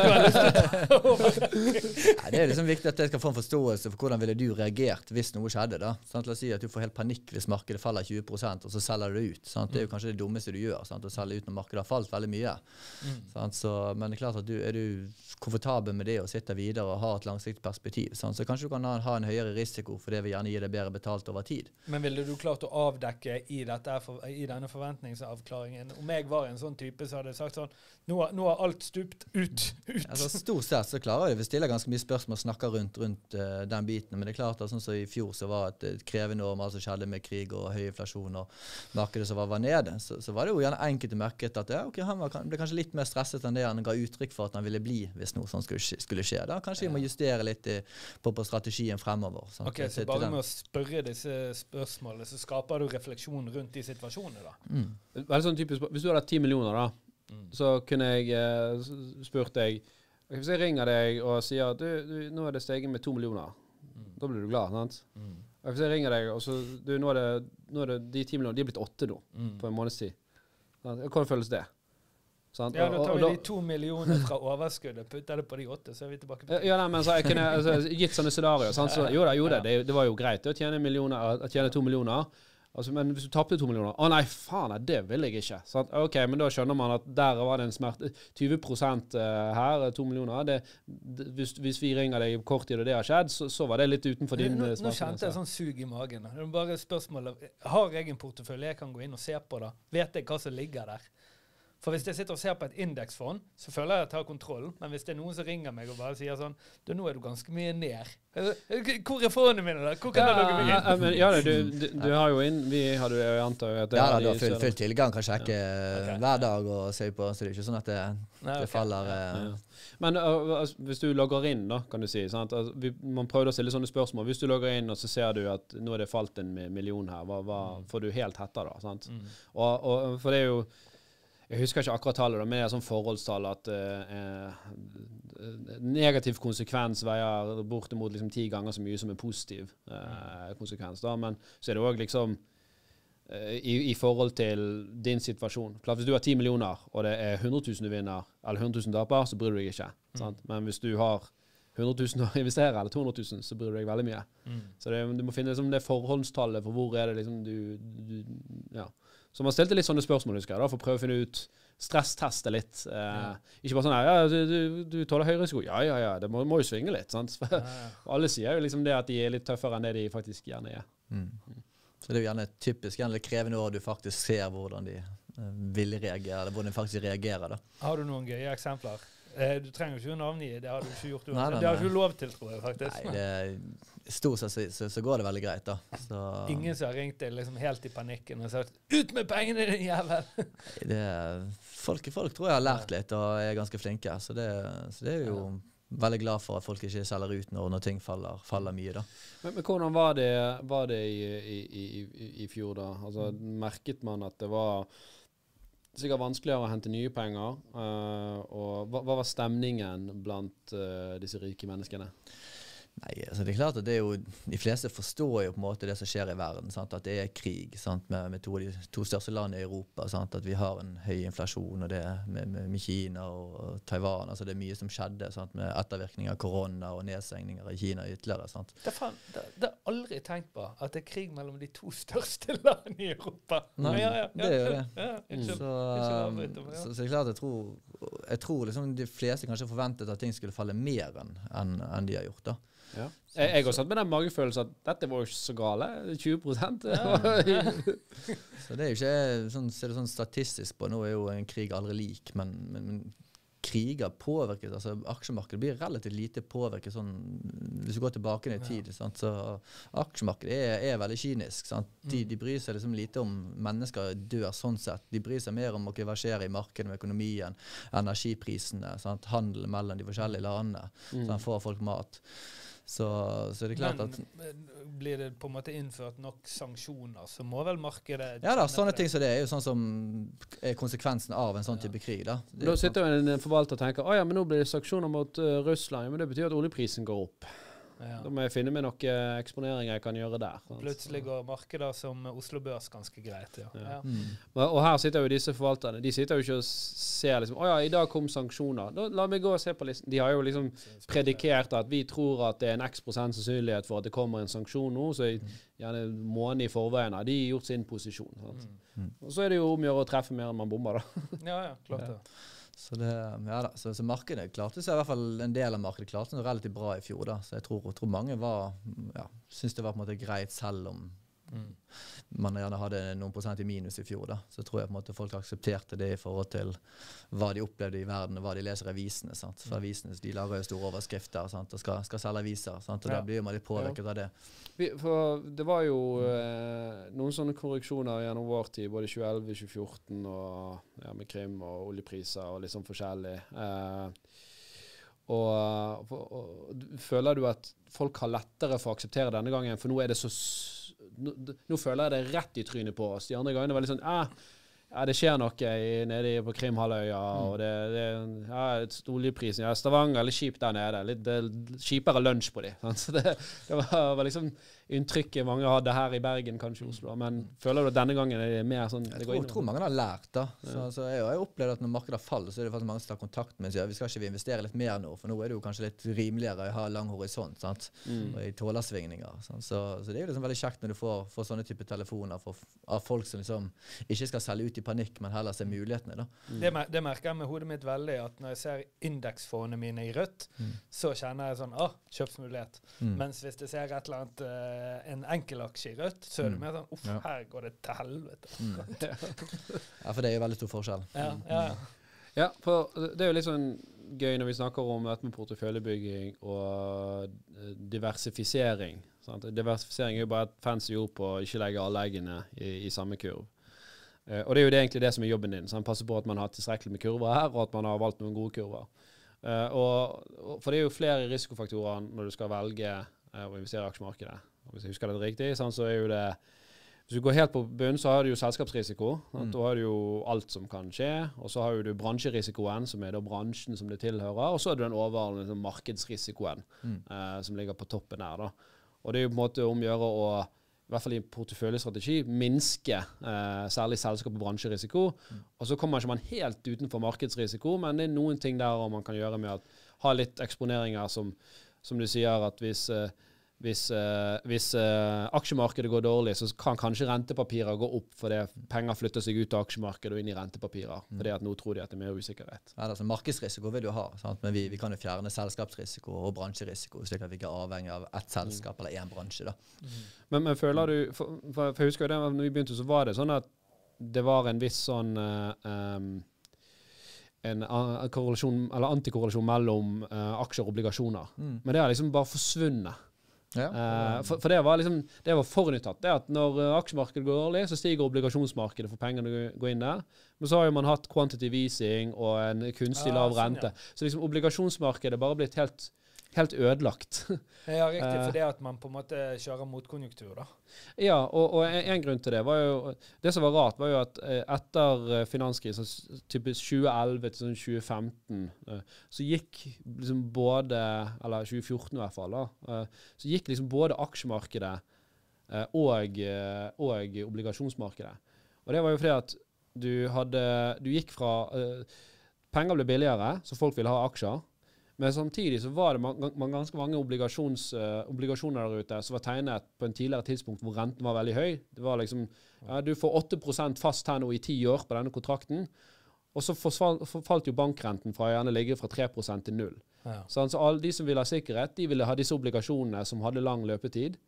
er liksom viktig at jeg skal få en forståelse for hvordan ville du reagert hvis noe skjedde da. Sant? La oss si at du får helt panikk hvis markedet faller 20%, og så selger du det ut. Sant? Det er jo kanskje det dummeste du gjør, sant? Å selge ut når markedet har falt veldig mye. Så, men det er klart at er du komfortabel med det å sitte videre og ha et langsiktig perspektiv, sant? Så kanskje du kan ha en høyere risiko, for det vil gjerne gi deg bedre betalt over tid. Men ville du klart å avdekke i denne forventningsavklaringen? Om jeg var en sånn type, så hadde jeg sagt sånn, nå har alt stupt ut. Altså, stort sett så klarer vi stiller ganske mye spørsmål og snakker rundt den biten, men det er klart at sånn som i fjor så var et krevende år med alt som skjedde med krig og høy inflasjon og markedet som var nede, så var det jo gjerne enkelte merket at han ble kanskje litt mer stresset enn det han ga uttrykk for at han ville bli hvis noe sånt skulle skje. Da kanskje vi må justere litt på strategien fremover. Sant? Ok, så bare med å spørre disse spørsmålene, så skaper du refleksjon rundt de situasjonene da? Veldig sånn typisk, hvis du hadde 10 millioner da, så kunne jeg spurt deg, hvis jeg ringer deg og sier at nå er det steget med 2 millioner, da blir du glad, sant? Hvis jeg ringer deg og så, nå er det de 10 millioner, de er blitt 8 nå, på en måneds tid. Hvordan føles det? Sant? Ja, da tar vi de 2 millioner fra overskuddet, putter det på de 8, så er vi tilbake på det. Ja, nei, men så jeg kunne gitt sånne scenarier, sant? Så, jo da, det var jo greit å tjene 2 millioner, altså, men hvis du tappte 2 millioner, nei, faen, det vil jeg ikke. Sant? Ok, men da skjønner man at der var det en smerte. 20% her, 2 millioner. Hvis vi ringer deg kort tid og det har skjedd, så var det litt utenfor din smerte. Nå kjente jeg sånn sug i magen. Det er bare spørsmålet, har jeg en portefølje jeg kan gå inn og se på da? Vet jeg hva som ligger der? For hvis jeg sitter og ser på et indeksfond, så føler jeg at jeg tar kontroll. Men hvis det er noen som ringer meg og bare sier sånn, nå er du ganske mye ned. Hvor er fondene mine da? Hvor kan jeg logge meg inn? Men, ja, du har jo inn, vi hadde jo antar jo at det Ja, da, du har full tilgang, kan sjekke hver dag og se på, så det er ikke sånn at det faller... Men hvis du logger inn da, kan du si, sant? Altså, man prøvde å stille sånne spørsmål. Hvis du logger inn og så ser du at nå er det falt en million her, hva får du helt hetta da, sant? Og for det er jo, jeg husker ikke akkurat tallet, men det er sånn forholdstall at negativ konsekvens veier bortimot liksom 10 ganger så mye som en positiv konsekvens da, men så er det også liksom i forhold til din situasjon. Klart, hvis du har 10 millioner, og det er 100 000 du vinner, eller 100 000 taper, så bryr du deg ikke. Sant? Men hvis du har 100 000 å investere, eller 200 000, så bryr du deg veldig mye. Så du må finne liksom, det forhåndstallet for hvor er det liksom ja. Så man stilte litt sånne spørsmål, husker jeg, da, for å prøve å finne ut, stressteste litt. Ikke bare sånn her, du tåler høy risiko. Ja, det må jo svinge litt, sant? Alle sier jo liksom det at de er litt tøffere enn det de faktisk gjerne er. Så det er jo gjerne typisk, gjerne krevende år du faktisk ser hvordan de vil reagere, eller hvordan de faktisk reagerer da. Har du noen gøye eksempler? Du trenger jo ikke navngi, det har du ikke gjort. Det har du ikke lov til, tror jeg, faktisk. Nei, stort sett så går det veldig greit da. Så. Ingen som har ringt deg liksom helt i panikken og sagt, ut med pengene din jævel! Folk tror jeg har lært litt og er ganske flinke, så det er jo veldig glad for at folk ikke selger ut når ting faller mye da. Men hvordan var det i fjor da? Altså, merket man at det var sikkert vanskeligere å hente nye penger, og hva var stemningen blant disse rike menneskene? Nei, altså det er klart at det er jo, de fleste forstår jo på en måte det som skjer i verden, sant? At det er krig, sant? Med de to største landene i Europa, sant? At vi har en høy inflasjon, og det med Kina og Taiwan, altså det er mye som skjedde, sant? Med ettervirkninger av korona og nedstengninger i Kina ytterligere. Sant? Det har aldri tenkt på at det er krig mellom de to største landene i Europa. Nei, det er jo det. Så det er klart, jeg tror liksom de fleste kanskje forventet at ting skulle falle mer enn de har gjort da. Ja. Jeg har satt med den magefølelsen at dette var jo ikke så gale, 20%. Så det er jo ikke ser det sånn statistisk på, nå er jo en krig aldri lik, men kriger påvirket, altså aksjemarkedet blir relativt lite påvirket sånn, hvis du går tilbake i tid, sant? Så aksjemarkedet er veldig kynisk, sant? De bryr seg liksom lite om mennesker dør sånn sett, de bryr seg mer om hva skjer i markedet med økonomien, energiprisene, sant? Handel mellom de forskjellige landene, sånn får folk mat. Så det er klart at... Men blir det på en måte innført nok sanksjoner, så må vel markedet... Ja da, sånne ting som det er jo sånn som er konsekvensen av en sånn type krig da. Da sitter jo en forvalter og tenker, ja, men nå blir det sanksjoner mot Russland, men det betyr at oljeprisen går opp. Ja. Da må jeg finne med noen eksponeringer jeg kan gjøre der. Plutselig går markedet som Oslo Børs ganske greit, ja. Og her sitter jo disse forvalterne, de sitter jo ikke og ser liksom, i dag kom sanksjoner. Da, la meg gå og se på listen. De har jo liksom predikert at vi tror at det er en x% sannsynlighet for at det kommer en sanksjon nå, så gjerne måned i forveien har de gjort sin posisjon. Sant? Og så er det jo om å gjøre å treffe mer enn man bomber da. Ja, klart det. Så så markedet klarte seg, i hvert fall en del av markedet klarte seg relativt bra i fjor da, så jeg tror mange synes det var på en måte greit selv om man gjerne hadde noen prosent i minus i fjor da, så tror jeg på en måte folk aksepterte det i forhold til hva de opplevde i verden, og hva de leser i avisene, sant? For avisene, de lager jo store overskrifter, sant? Og skal selge aviser, sant? Og da blir man litt påvirket av det. For det var jo noen sånne korreksjoner gjennom vår tid, både 2011, 2014, og med Krim og oljepriser og litt sånn forskjellig. Og føler du at folk har lettere for å akseptere denne gangen, for nå er det så... Nå føler jeg det rett i trynet på oss. De andre gangene var litt sånn, det skjer noe nede på Krimhalvøya, og oljeprisen, Stavanger, litt kjipt der nede, litt kjipere lunsj på de. Så det var liksom inntrykket mange hadde her i Bergen, kanskje i Oslo, men føler du at denne gangen er det mer sånn... Jeg tror mange har lært da, så jeg har opplevd at når markedet faller, så er det faktisk mange som tar kontakt med og sier, vi skal ikke investere litt mer nå, for nå er det jo kanskje litt rimeligere å ha lang horisont, sant? Og i tålersvingninger. Så det er jo liksom veldig kjekt når du får sånne type telefoner av folk som liksom ikke skal selge ut i panikk, men heller se mulighetene da. Det merker jeg med hodet mitt veldig, at når jeg ser indeksfondene mine i rødt, så kjenner jeg sånn, kjøpsmulighet. Mens hvis jeg ser et eller annet en enkel aksje i rødt, så det mer sånn, her går det til helvete. Ja, for det er jo veldig stor forskjell. Ja, for det er jo litt sånn gøy når vi snakker om dette med porteføljebygging og diversifisering. Sant? Diversifisering er jo bare et fancy ord på å ikke legge alle eggene i samme kurv. Og det er jo egentlig det som er jobben din. Så man passer på at man har tilstrekkelig med kurver her, og at man har valgt noen gode kurver. For det er jo flere risikofaktorer når du skal velge å investere i aksjemarkedet. Og hvis jeg husker det riktig, så er jo det, hvis du går helt på bunnen, så har du jo selskapsrisiko. Da har du jo alt som kan skje, og så har du bransjerisikoen, som er da bransjen som det tilhører, og så har du den overordnede markedsrisikoen som ligger på toppen der. Da. Og det er jo på en måte omgjøre å, i hvert fall i porteføljestrategi, minske særlig selskap- og bransjerisiko. Og så kommer ikke man helt utenfor markedsrisiko, men det er noen ting der man kan gjøre med at ha litt eksponeringer som du sier at hvis aksjemarkedet går dårlig, så kan kanskje rentepapirer gå opp fordi penger flytter seg ut av aksjemarkedet og inn i rentepapirer, fordi at nå tror de at det er mer usikkerhet. Ja, altså markedsrisiko vil du ha, sant? Men vi kan jo fjerne selskapsrisiko og bransjerisiko, slik at vi ikke er avhengig av ett selskap eller en bransje. Da. Men føler du, for jeg husker jo det, når vi begynte så var det sånn at det var en viss sånn en korrelasjon, eller antikorrelasjon mellom aksjer og obligasjoner. Men det har liksom bare forsvunnet. Ja. For det var liksom, det var forutsatt det at når aksjemarkedet går dårlig, så stiger obligasjonsmarkedet for pengene går inn der. Men så har jo man hatt quantitative easing og en kunstig lav rente. Så liksom obligasjonsmarkedet er bare blitt helt ødelagt. Ja, riktig, for det at man på en måte kjører motkonjunktur da. Ja, og en grunn til det var jo, det som var rart var jo at etter finanskrisen, typisk 2011 til 2015, så gikk liksom både, eller 2014 i hvert fall da, så gikk liksom både aksjemarkedet og obligasjonsmarkedet. Og det var jo fordi at du gikk fra, penger ble billigere, så folk ville ha aksjer, men samtidig så var det ganske mange obligasjoner der ute som var tegnet på en tidligere tidspunkt hvor renten var veldig høy. Det var liksom, du får 8% fast her nå i 10 år på denne kontrakten, og så falt jo bankrenten fra å gjerne ligge fra 3% til 0. Ja. Så alle de som ville ha sikkerhet, de ville ha disse obligasjonene som hadde lang løpetid,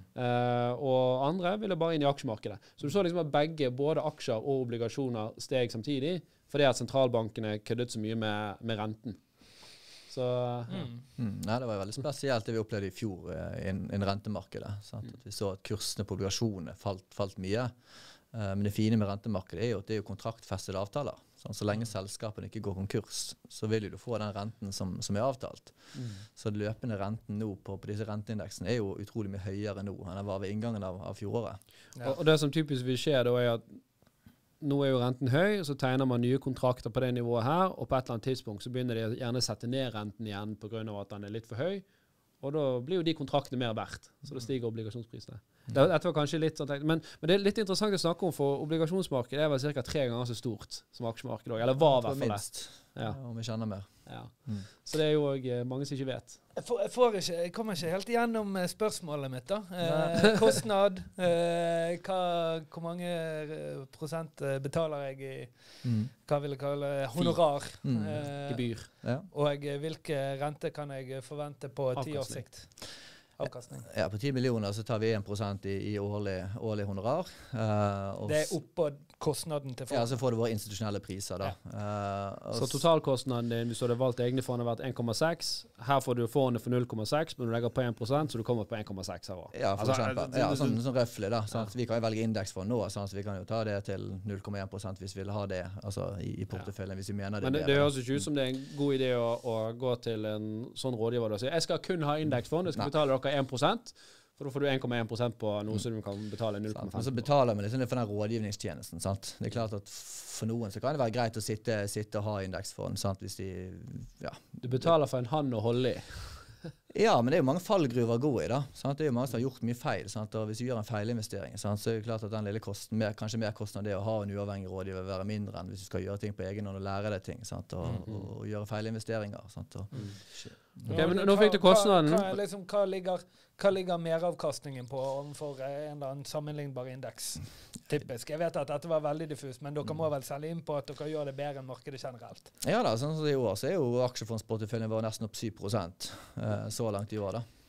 og andre ville bare inn i aksjemarkedet. Så du så liksom at begge, både aksjer og obligasjoner, steg samtidig, fordi at sentralbankene køddet så mye med renten. Så, Nei, det var veldig spesielt det vi opplevde i fjor innen rentemarkedet. Sant? At vi så at kursene på obligasjonene falt mye. Men det fine med rentemarkedet er jo at det er jo kontraktfestede avtaler. Så lenge selskapene ikke går konkurs, så vil du få den renten som er avtalt. Så løpende renten nå på disse renteindeksene er jo utrolig mye høyere nå enn det var ved inngangen av fjoråret. Ja. Og det som typisk vil skje da er at nå er jo renten høy, så tegner man nye kontrakter på det nivået her, og på et eller annet tidspunkt så begynner de gjerne å sette ned renten igjen på grunn av at den er litt for høy, og da blir jo de kontraktene mer verdt, så da stiger obligasjonsprisene. Dette var kanskje litt sånn, men det er litt interessant å snakke om, for obligasjonsmarkedet er vel ca. 3 ganger så stort som aksjemarkedet, eller var i hvert fall det. Ja, om vi kjenner mer. Ja. Så det er jo også mange som ikke vet. Jeg kommer ikke helt igjennom spørsmålet mitt da. Kostnad, hvor mange prosent betaler jeg i, hva vil jeg kalle honorar? Gebyr. Ja. Og hvilke rente kan jeg forvente på 10 års sikt? Avkastning. Ja, på 10 millioner så tar vi 1% i årlig honorar. Det er oppå kostnaden til folk. Ja, så får du våre institusjonelle priser da. Så totalkostnaden din, hvis du hadde valgt egne fond, har vært 1,6. Her får du fondet for 0,6, men du legger på 1%, så du kommer på 1,6 her også. Ja, for eksempel. Ja, sånn røffelig da. Sånn vi kan jo velge indeksfond nå, sånn at vi kan jo ta det til 0,1% hvis vi vil ha det altså i porteføljen, hvis vi mener det. Men det høres ikke ut som det er en god idé å gå til en sånn rådgiver og si, jeg skal kun ha indeksfond, jeg skal betale dere 1%, for da får du 1,1% på noe som du kan betale 0,5%. Og så betaler vi liksom for den rådgivningstjenesten, sant? Det er klart at for noen så kan det være greit å sitte og ha indeksfond, sant? Hvis de, ja. Du betaler for en hand å holde i. Ja, men det er jo mange fallgruver å gå i da. Sant? Det er jo mange som har gjort mye feil, sant? Og hvis vi gjør en feilinvestering, sant? Så er det klart at den lille kosten, kanskje mer kosten av det å ha en uavhengig rådgiver vil være mindre enn hvis du skal gjøre ting på egen hånd og lære deg ting, sant? Og gjøre feilinvesteringer. Sant? Okay, men nå fikk du kostnaden. Hva ligger meravkastningen på overfor en eller annen sammenlignbar indeks? Typisk. Jeg vet at dette var veldig diffus, men dere må vel selge inn på at dere gjør det bedre enn markedet generelt. Ja da, sånn som i år så er jo aksjefondsporteføljen vår nesten opp 7% så langt i år da.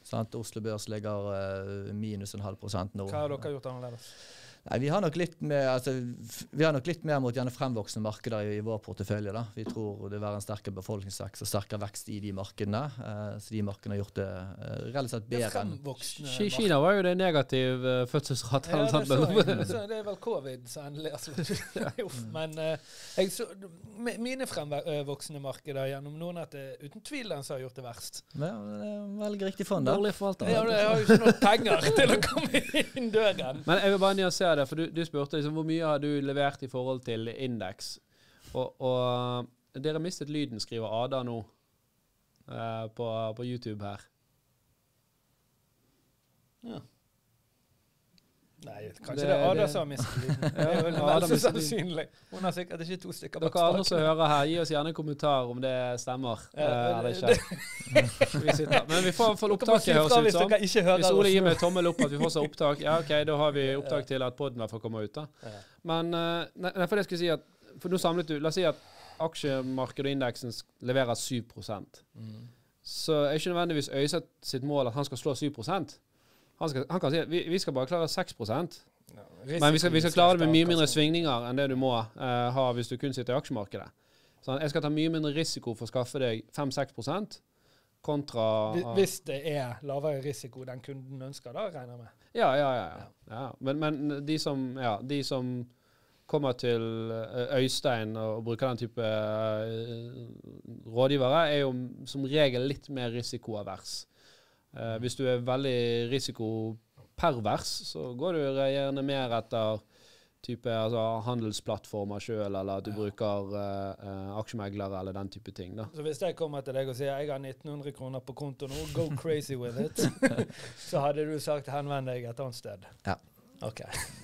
Sant? Oslo Børs ligger minus 0,5% nå. Hva har dere gjort annerledes? Nei, vi har nok litt mer mot gjerne fremvoksende markeder i vår portefølje. Da. Vi tror det vil være en sterkere befolkningsvekst og sterkere vekst i de markedene. Så de markedene har gjort det relativt bedre enn... Kina var jo det negativ fødselsrate. Ja, det er vel covid, så endelig. Men mine fremvoksende markeder gjennom noen at det uten tvil den som har gjort det verst. Ja, det er veldig riktig fond da. Dårlig forvalter. Ja, jeg har jo ikke noen penger til å komme inn døren. Men jeg vil bare nyansere det, for du spurte liksom, hvor mye har du levert i forhold til indeks, og dere mistet lyden, skriver Ada nå på YouTube her. Ja. Nei, kanskje det er Ada som har mistet lyden. Det er vel veldig så sannsynlig. Hun har sikkert ikke 2 stykker bak Dere andre som hører her, gi oss gjerne en kommentar om det stemmer. Eller ikke. Men vi får opptaket, høres ut som. Hvis Ole gir meg tommel opp at vi får så opptak, ja ok, da har vi opptak til at podden får komme ut da. Men for det skal jeg si at, for nå samlet du, la oss si at aksjemarkedet og indeksen leverer 7%. Så er ikke nødvendigvis Øystein sitt mål at han skal slå 7%. Han kan si at vi skal bare klare 6%. Men vi skal klare det med mye mindre svingninger enn det du må ha hvis du kun sitter i aksjemarkedet. Så jeg skal ta mye mindre risiko for å skaffe deg 5-6% kontra... Hvis det er lavere risiko den kunden ønsker, da regner jeg med. Ja. Men de som kommer til Øystein og bruker den type rådgivere, er jo som regel litt mer risikoavers. Hvis du er veldig risikopervers, så går du gjerne mer etter type handelsplattformer selv, eller at du bruker aksjemeglere eller den type ting. Da. Så hvis jeg kommer til deg og sier jeg har 1900 kroner på konto nå, go crazy with it, så hadde du sagt henvend deg et annet sted? Ja. Ok.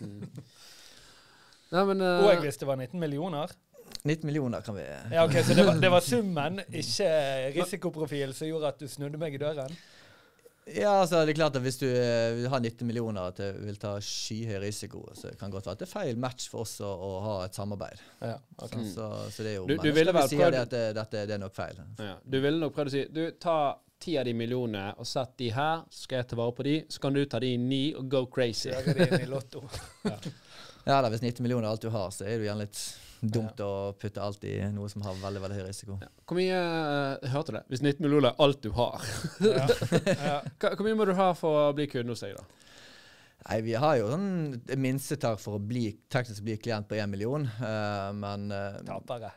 Nei, men, og hvis det var 19 millioner? 19 millioner kan vi... Ja, ok, så det var summen, ikke risikoprofil, som gjorde at du snudde meg i døren? Ja, altså det er klart at hvis du har 19 millioner at du vil ta skyhøy risiko, så kan det godt være at det er feil match for oss å ha et samarbeid. Ja, okay. Så det er jo... Du ville vel prøvd... at det er nok feil. Ja, du ville nok prøvd å si, du ta 10 av de millionene og sett de her, så skal jeg ta vare på de, så kan du ta de 9 og go crazy. Gjøre det inn i lotto. Ja, hvis 19 millioner er alt du har, så er det jo gjerne litt dumt å putte alt i noe som har veldig, veldig høy risiko. Ja. Hvor mye, hørte det, hvis 19 millioner er alt du har, hvor mye må du ha for å bli kunde hos deg da? Nei, vi har jo sånn minstetak for å teknisk bli klient på 1 million, men... Tapere.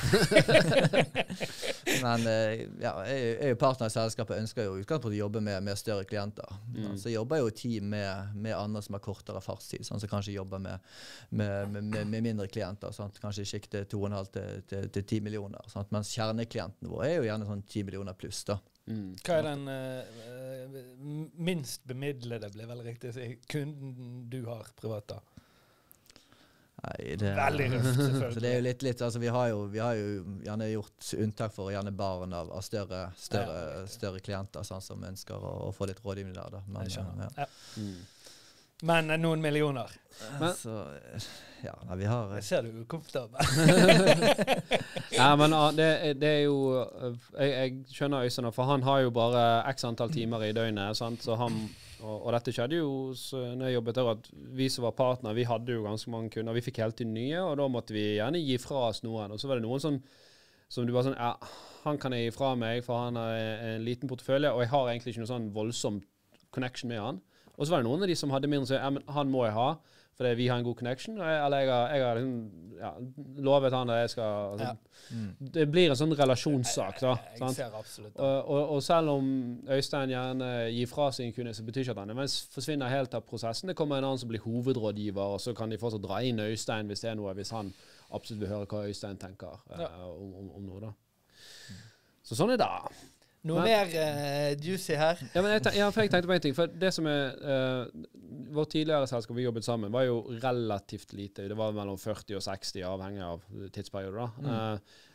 Men ja, jeg er jo partner i selskapet, ønsker jo utgangspunkt å jobbe med større klienter. Så jobber jo team med andre som har kortere fartstid, sånn som kanskje jobber med mindre klienter, sånn, kanskje i skiktet 2,5 til 10 millioner, sånn, mens kjerneklientene våre er jo gjerne sånn 10 millioner pluss da. Hva er den minst bemidlede, blir vel riktig å si, kunden du har privat da? Nei, det veldig røft, selvfølgelig. Så det er jo litt altså vi har jo gjerne gjort unntak for gjerne barn av større klienter, sånn, som ønsker å få litt rådgivning der da. Men, Men noen millioner. Men, så, ja, vi har... Jeg ser du ukomfortabel. Ja, men det er jo... Jeg skjønner Øystein, for han har jo bare x antall timer i døgnet, sant? Så han... Og dette skjedde jo når jeg jobbet der, at vi som var partner, vi hadde jo ganske mange kunder, vi fikk helt til nye, og da måtte vi gjerne gi fra oss noen. Og så var det noen som du bare sånn, ja, han kan jeg gi fra meg, for han har en liten portefølje, og jeg har egentlig ikke noe sånn voldsom connection med han. Og så var det noen av de som hadde mindre, så ja, men han må jeg ha, fordi vi har en god connection, eller jeg har liksom, lovet han at jeg skal... Altså, det blir en sånn relasjonssak, da. Jeg ser absolutt det. Og selv om Øystein gjerne gir fra sin kunde, så betyr ikke at han forsvinner helt av prosessen. Det kommer en annen som blir hovedrådgiver, og så kan de fortsatt dra inn Øystein hvis det er noe, hvis han absolutt vil høre hva Øystein tenker om noe, da. Så sånn er det. Noe mer juicy her? Ja, men jeg tenkte på en ting, for det som vår tidligere selskap vi jobbet sammen, var jo relativt lite. Det var mellom 40 og 60, avhengig av tidsperiode da.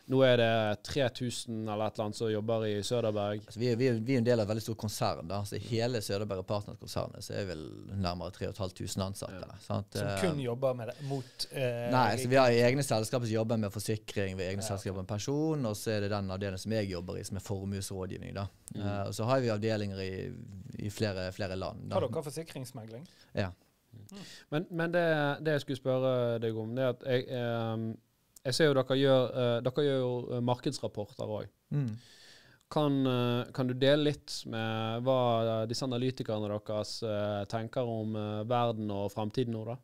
Nå er det 3000 eller et eller annet som jobber i Søderberg. Altså, vi er en del av et veldig stort konsern. Da. Så i hele Søderberg og Partners-konsernet så er vel nærmere 3500 ansatte. Sant? Som kun jobber med det, mot Nei, så vi har egne selskaper som jobber med forsikring, vi har egne selskaper med pensjon, og så er det den avdelingen som jeg jobber i, som er formuesrådgivning. Da. Og så har vi avdelinger i flere land. Da. Har dere forsikringsmegling? Ja. Men det jeg skulle spørre deg om, det er at jeg ser jo dere gjør jo markedsrapporter også. Kan du dele litt med hva disse analytikerne deres tenker om verden og fremtiden nå da?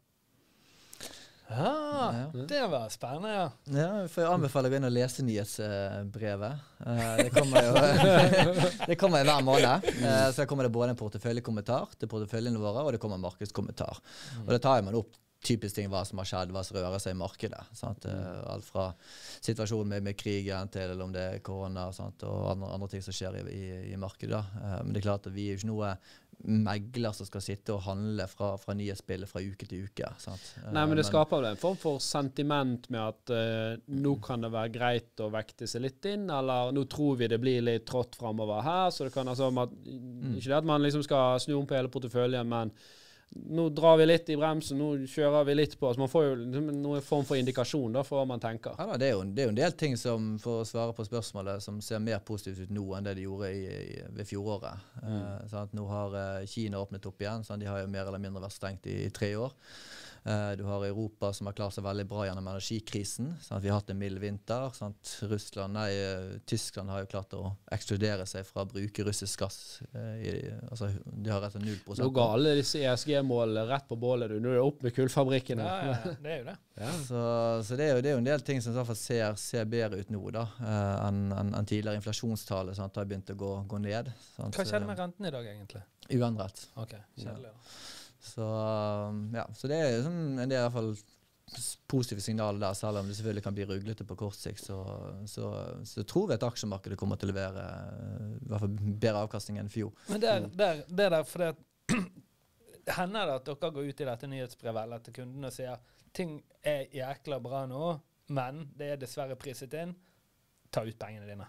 Det var spennende, ja. Ja, for jeg anbefaler å gå inn og lese nyhetsbrevet. Det kommer jo det kommer hver måned. Så kommer det både en porteføljekommentar til porteføljene våre, og det kommer en markedskommentar. Og det tar man opp typisk ting, hva som har skjedd, hva som rører seg i markedet. Sant? Alt fra situasjonen med krigen til om det er korona, sant? Og andre ting som skjer i markedet. Men det er klart at vi er jo ikke noe megler som skal sitte og handle fra nyhetsbildet fra uke til uke. Sant? Nei, men det skaper en form for sentiment med at nå kan det være greit å vekte seg litt inn, eller nå tror vi det blir litt trått fremover her, så det kan altså, ikke det at man liksom skal snu om på hele porteføljen, men nå drar vi litt i bremsen, nå kjører vi litt på. Altså man får jo noen form for indikasjon da, for hva man tenker. Ja, det er jo en del ting som, for å svare på spørsmålet, som ser mer positivt ut nå enn det de gjorde ved fjoråret. Sant? Nå har Kina åpnet opp igjen, sant? De har jo mer eller mindre vært stengt i 3 år. Du har Europa som har klart seg veldig bra gjennom energikrisen. Sant? Vi har hatt en mild vinter. Sant? Tyskland har jo klart å ekskludere seg fra å bruke russisk gass. Altså, de har rett og 0%. Nå ga alle disse ESG-målene rett på bålet. Nå er det opp med kullfabrikkene. Ja, det er jo det. Ja. Så det er jo en del ting som i hvert fall ser bedre ut nå da, enn tidligere. Inflasjonstallet har begynt å gå ned. Sant? Hva skjedde med renten i dag egentlig? Uendret. Ok, kjedelig da. Så det er sånn, det er i hvert fall positive signaler der, selv om det selvfølgelig kan bli ruglete på kort sikt, så tror vi at aksjemarkedet kommer til å levere i hvert fall bedre avkastning enn fjor. Men det er for det hender det at dere går ut i dette nyhetsbrevet eller til kundene og sier ting er jækla bra nå, men det er dessverre priset inn, ta ut pengene dine.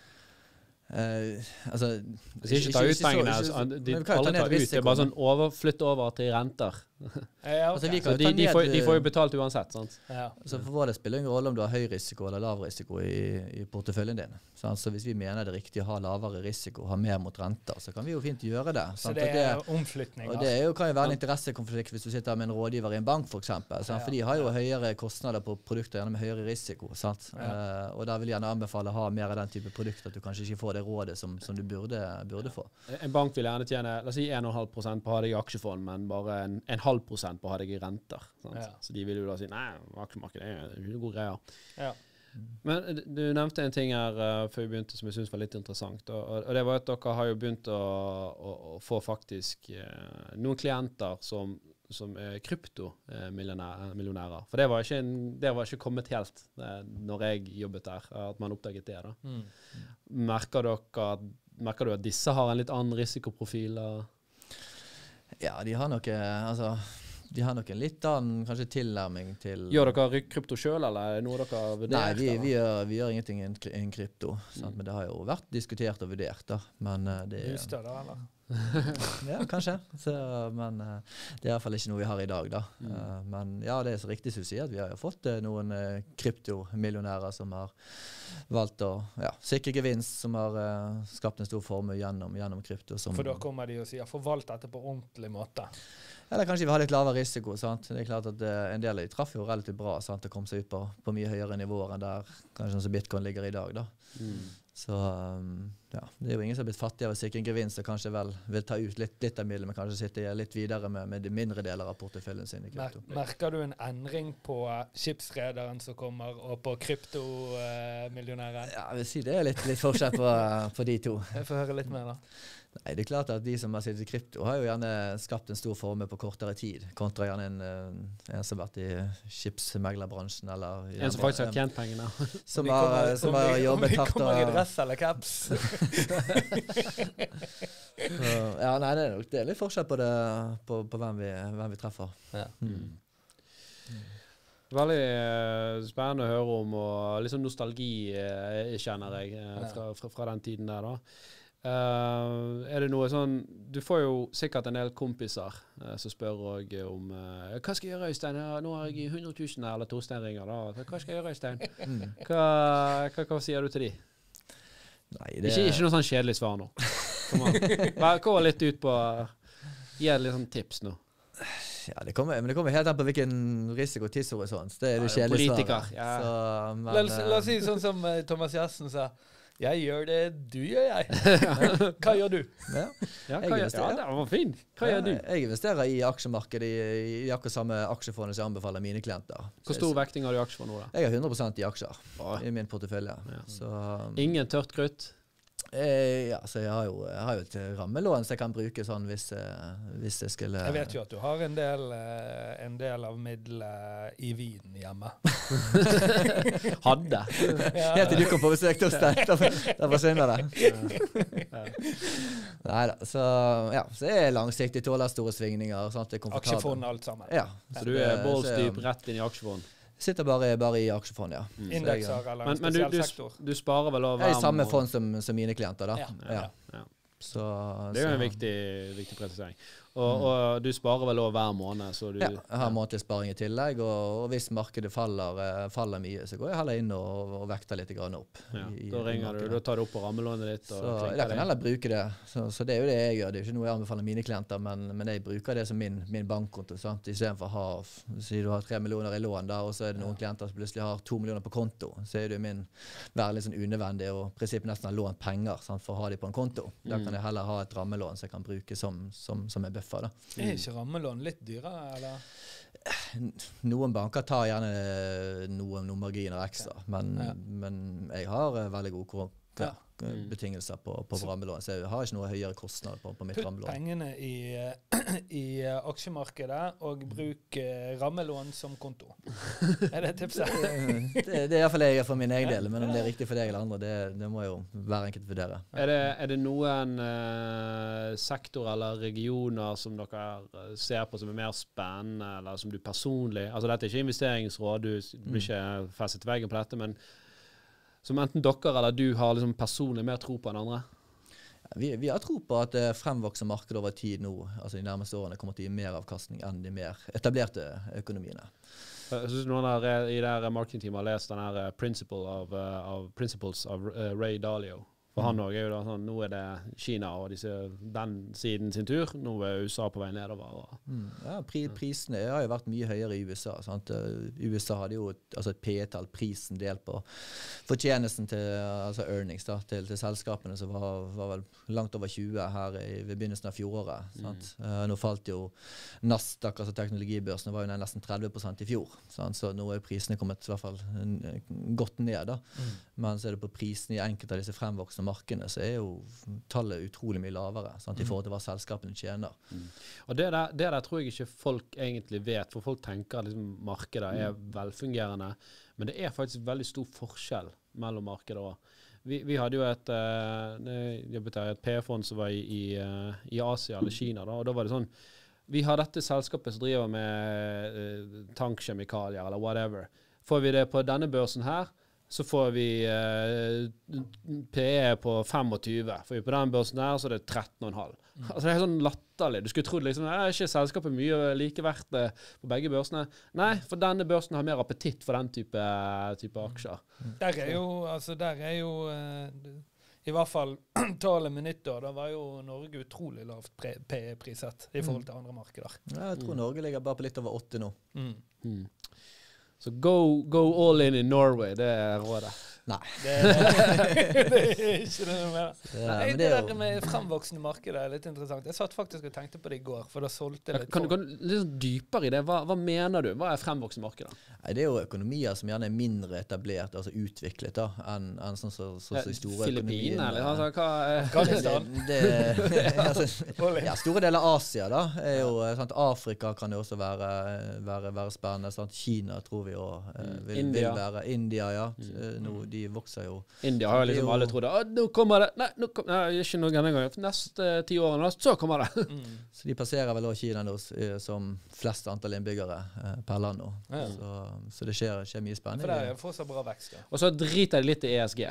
Altså, ikke ta ut pengene, alle tar ut, det er bare sånn flytt over til renter. Ja, okay. Altså, de får jo betalt uansett, sant? Ja. Så for vår del spiller ingen rolle om du har høy risiko eller lav risiko i porteføljen din. Så hvis vi mener det er riktig å ha lavere risiko, ha mer mot renter, så kan vi jo fint gjøre det. Så det er omflytning. Og det kan jo være en interessekonflikt hvis du sitter med en rådgiver i en bank, for eksempel. For de har jo høyere kostnader på produkter gjerne med høyere risiko. Sant? Og der vil jeg gjerne anbefale å ha mer av den type produkter, at du kanskje ikke får det rådet som du burde få. En bank vil gjerne tjene, la oss si 1,5% på å ha deg i aksjefond, men bare en 0,5% på å ha deg i renter. Ja. Så de vil jo da si, nei, aksjemarkedet er ikke gode greier. Ja. Men du nevnte en ting her før vi begynte som jeg synes var litt interessant, og det var at dere har jo begynt å få faktisk noen klienter som er kryptomillionærer. For det var ikke kommet helt når jeg jobbet der, at man oppdaget det da. Merker du at disse har en litt annen risikoprofil? Ja, de har nok en litt annen kanskje tilnærming til... Gjør dere krypto selv, eller er det noe dere vurderer? Nei, vi gjør ingenting i krypto, men det har jo vært diskutert og vurdert da. Men det er... Booster da, eller? Ja, kanskje. Men det er i hvert fall ikke noe vi har i dag da. Men ja, det er så riktig som du sier at vi har jo fått noen kryptomillionærer som har valgt å sikre gevinst, som har skapt en stor formue gjennom krypto. For da kommer de og sier, forvalt dette på ordentlig måte. Eller kanskje vi har litt lavere risiko, sant? Det er klart at en del av de traff jo relativt bra, sant? Det kom seg ut på mye høyere nivåer enn der kanskje sånn som Bitcoin ligger i dag da. Så det er jo ingen som har blitt fattig av å sikre en gevinst og kanskje vil ta ut litt av midler, men kanskje sitte litt videre med de mindre deler av porteføljen sin i krypto. Merker du en endring på skipsrederen som kommer, og på kryptomillionæren? Ja, jeg vil si det er litt forskjell på de to. Jeg får høre litt mer da. Nei, det er klart at de som har sittet i krypto har jo gjerne skapt en stor formue på kortere tid, kontra gjerne en som har vært i skipsmeglerbransjen, eller... En som faktisk har tjent pengene. Som har jobbet hardt. Om vi kommer i dress eller caps. Nei, det er litt forskjell på hvem vi treffer. Ja. Veldig spennende å høre om, og litt sånn nostalgi kjenner jeg fra den tiden der da. Det noe sånn, du får jo sikkert en del kompiser som spør også om hva skal jeg gjøre, Øystein? Nå har jeg 100 000 eller Torstein ringer da. Hva skal jeg gjøre, Øystein? Hva sier du til de? Nei, ikke noe sånn kjedelig svar nå. Gå litt ut på, gi litt sånn tips nå. Ja, men det kommer helt an på hvilken risiko og tidshorisont. Det det kjedelige svaret. Ja. Så, la oss si sånn som Thomas Jessen sa. Jeg gjør det, du gjør jeg. Hva gjør du? Ja, det var fint. Hva gjør du? Jeg investerer i aksjemarkedet i akkurat samme aksjefondet som jeg anbefaler mine klienter. Hvor stor vekting har du i aksjefond nå da? Jeg har 100% i aksjer i min portefølje. Ja. Så, ingen tørt krutt? Ja, så jeg har jo et rammelån som jeg kan bruke sånn hvis jeg skulle... Jeg vet jo at du har en del av middelet i vin hjemme. Hadde. Helt til du kom på besøk, Torstein. Da forsvinner det. Neida, så er jeg langsiktig, tåler store svingninger. Sånn at det er komfortabelt. Aksjefond alt sammen. Ja. Så du bolstyp rett inn i aksjefond? Sitter bare i aksjefond, ja. Indekser eller en spesiell sektor? Du sparer vel over... Jeg er i samme fond som mine klienter, da. Ja. Så, det er jo en viktig presisering. Og du sparer vel også hver måned? Så jeg har månedlig sparing i tillegg, og hvis markedet faller mye, så går jeg heller inn og vekter litt grann opp. Da ringer du, da tar du opp på rammelånet ditt. Så jeg kan heller bruke det. Så det er jo det jeg gjør. Det er jo ikke noe jeg anbefaler mine klienter, men jeg bruker det som min bankkonto. Sant? I stedet for å ha, si du har 3 millioner i lån der, og så er det noen klienter som plutselig har 2 millioner på konto, så er det min være litt sånn unødvendig, og i prinsippet nesten har lånt penger, sant, for å ha de på en konto. Da kan jeg heller ha et rammelån som jeg kan bruke som en buffer. Da. Er ikke rammelån litt dyrere, eller? Noen banker tar gjerne noen marginer ekstra, men jeg har veldig gode betingelser på rammelån, så jeg har ikke noe høyere kostnader på mitt rammelån. Putt pengene i aksjemarkedet og bruk rammelån som konto. Er det tipset? Det er i hvert fall jeg for min egen del, men om det er riktig for deg eller andre, det må jo hver enkelt vurdere. Er det noen sektor eller regioner som dere ser på som er mer spennende, eller som du personlig, altså dette er ikke investeringsråd, du blir ikke festet til veggen på dette, men som enten dere eller du har liksom personlig mer tro på enn andre? Vi har tro på at fremvokser markedet over tid nå, altså de nærmeste årene, kommer til å gi mer avkastning enn de mer etablerte økonomiene. Jeg synes noen i det marketingteamet har lest den her Principles of Ray Dalio. For han også er jo da sånn, nå er det Kina og den siden sin tur, nå er USA på vei nedover. Ja, prisene har jo vært mye høyere i USA. Sant? USA hadde jo et P-tall, prisen delt på fortjenesten til, altså earnings da, til selskapene som var vel langt over 20 her ved begynnelsen av fjoråret. Sant? Nå falt jo Nasdaq, altså teknologibørsene, var jo nesten 30% i fjor. Sant? Så nå er prisene kommet i hvert fall godt ned da. Men så er det på prisene i enkelte av disse fremvoksende markedene, så er jo tallet utrolig mye lavere, sant, i forhold til hva selskapene tjener. Og det der tror jeg ikke folk egentlig vet, for folk tenker at liksom, markedet er velfungerende, men det er faktisk veldig stor forskjell mellom markedet og vi hadde jo et P-fond som var i Asia eller Kina, da, og da var det sånn, vi har dette selskapet som driver med tankkjemikalier eller whatever. Får vi det på denne børsen her, så får vi PE på 25. Får vi på den børsen der, så er det 13,5. Altså det er sånn latterlig. Du skulle trodd liksom, er ikke selskapet mye likeverdt på begge børsene? Nei, for denne børsen har mer appetitt for den type aksjer. Der er jo i hvert fall tallet med nyttår, da var jo Norge utrolig lavt PE-priset i forhold til andre markeder. Ja, jeg tror Norge ligger bare på litt over 8 nå. Så go all in Norway, det er rådet. Nei. Det er ikke det med. Nei, det der med fremvoksende markedet er litt interessant. Jeg satt faktisk og tenkte på det i går, for da solgte litt. Kan du gå litt dypere i det? Hva mener du? Hva er fremvoksende markedet? Nei, det er jo økonomier som gjerne er mindre etablert, altså utviklet da, enn sånn så store Filippinene, eller altså, hva Afghanistan? Ja, store deler av Asia da, er jo, sant, Afrika kan jo også være spennende, sant? Kina tror vi i år. Vil India. være India, ja. Nå, de vokser jo. India har jo liksom alle trodd nå kommer det. Nei, ikke noe denne gangen. Neste 10 årene, så kommer det. Så de passerer vel også Kina nå, som flest antall innbyggere per land nå. Så det skjer mye spennende. For det er fortsatt bra vekst. Ja. Og så driter de litt i ESG.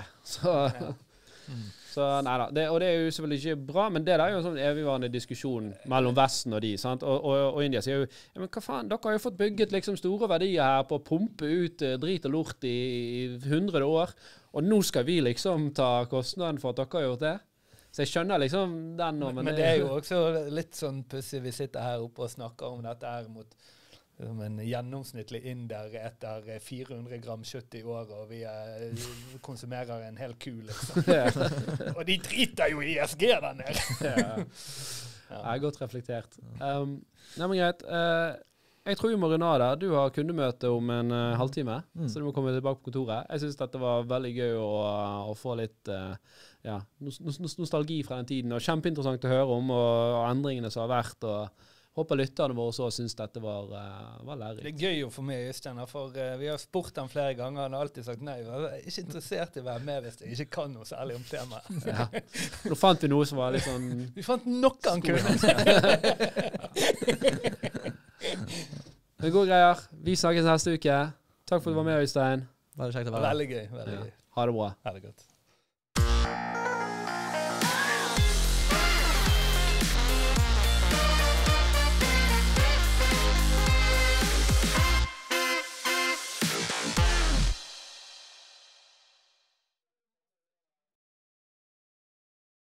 Så nei da, og det er jo selvfølgelig ikke bra, men det der er jo en sånn evigvarende diskusjon mellom Vesten og de, sant? Og India sier jo, ja, men hva faen, dere har jo fått bygget liksom store verdier her på å pumpe ut drit og lort i 100 år, og nå skal vi liksom ta kostnaden for at dere har gjort det. Så jeg skjønner liksom den nå. Men det er jo også litt sånn pussig, vi sitter her oppe og snakker om dette her mot en gjennomsnittlig inder etter 400 gram kjøtt i året, og vi konsumerer en hel ku, liksom. Og de driter jo i ESG der nede. Det er godt reflektert. Nei, men greit. Jeg tror vi må runde av der. Du har kundemøte om en halvtime, så du må komme tilbake på kontoret. Jeg synes dette var veldig gøy å få litt nostalgi fra den tiden, og kjempeinteressant å høre om, og endringene som har vært, og håper lytterne våre så synes dette var lærerikt. Det er gøy jo for meg, Øystein, for vi har spurt ham flere ganger, han har alltid sagt nei. Jeg er ikke interessert i å være med hvis jeg ikke kan noe særlig om temaet. Nå fant vi noe som var litt sånn... Vi fant noe han kunne. Det er gode greier. Vi snakkes neste uke. Takk for at du var med, Øystein. Veldig kjekt å være. Veldig gøy. Ha det bra. Ha det godt.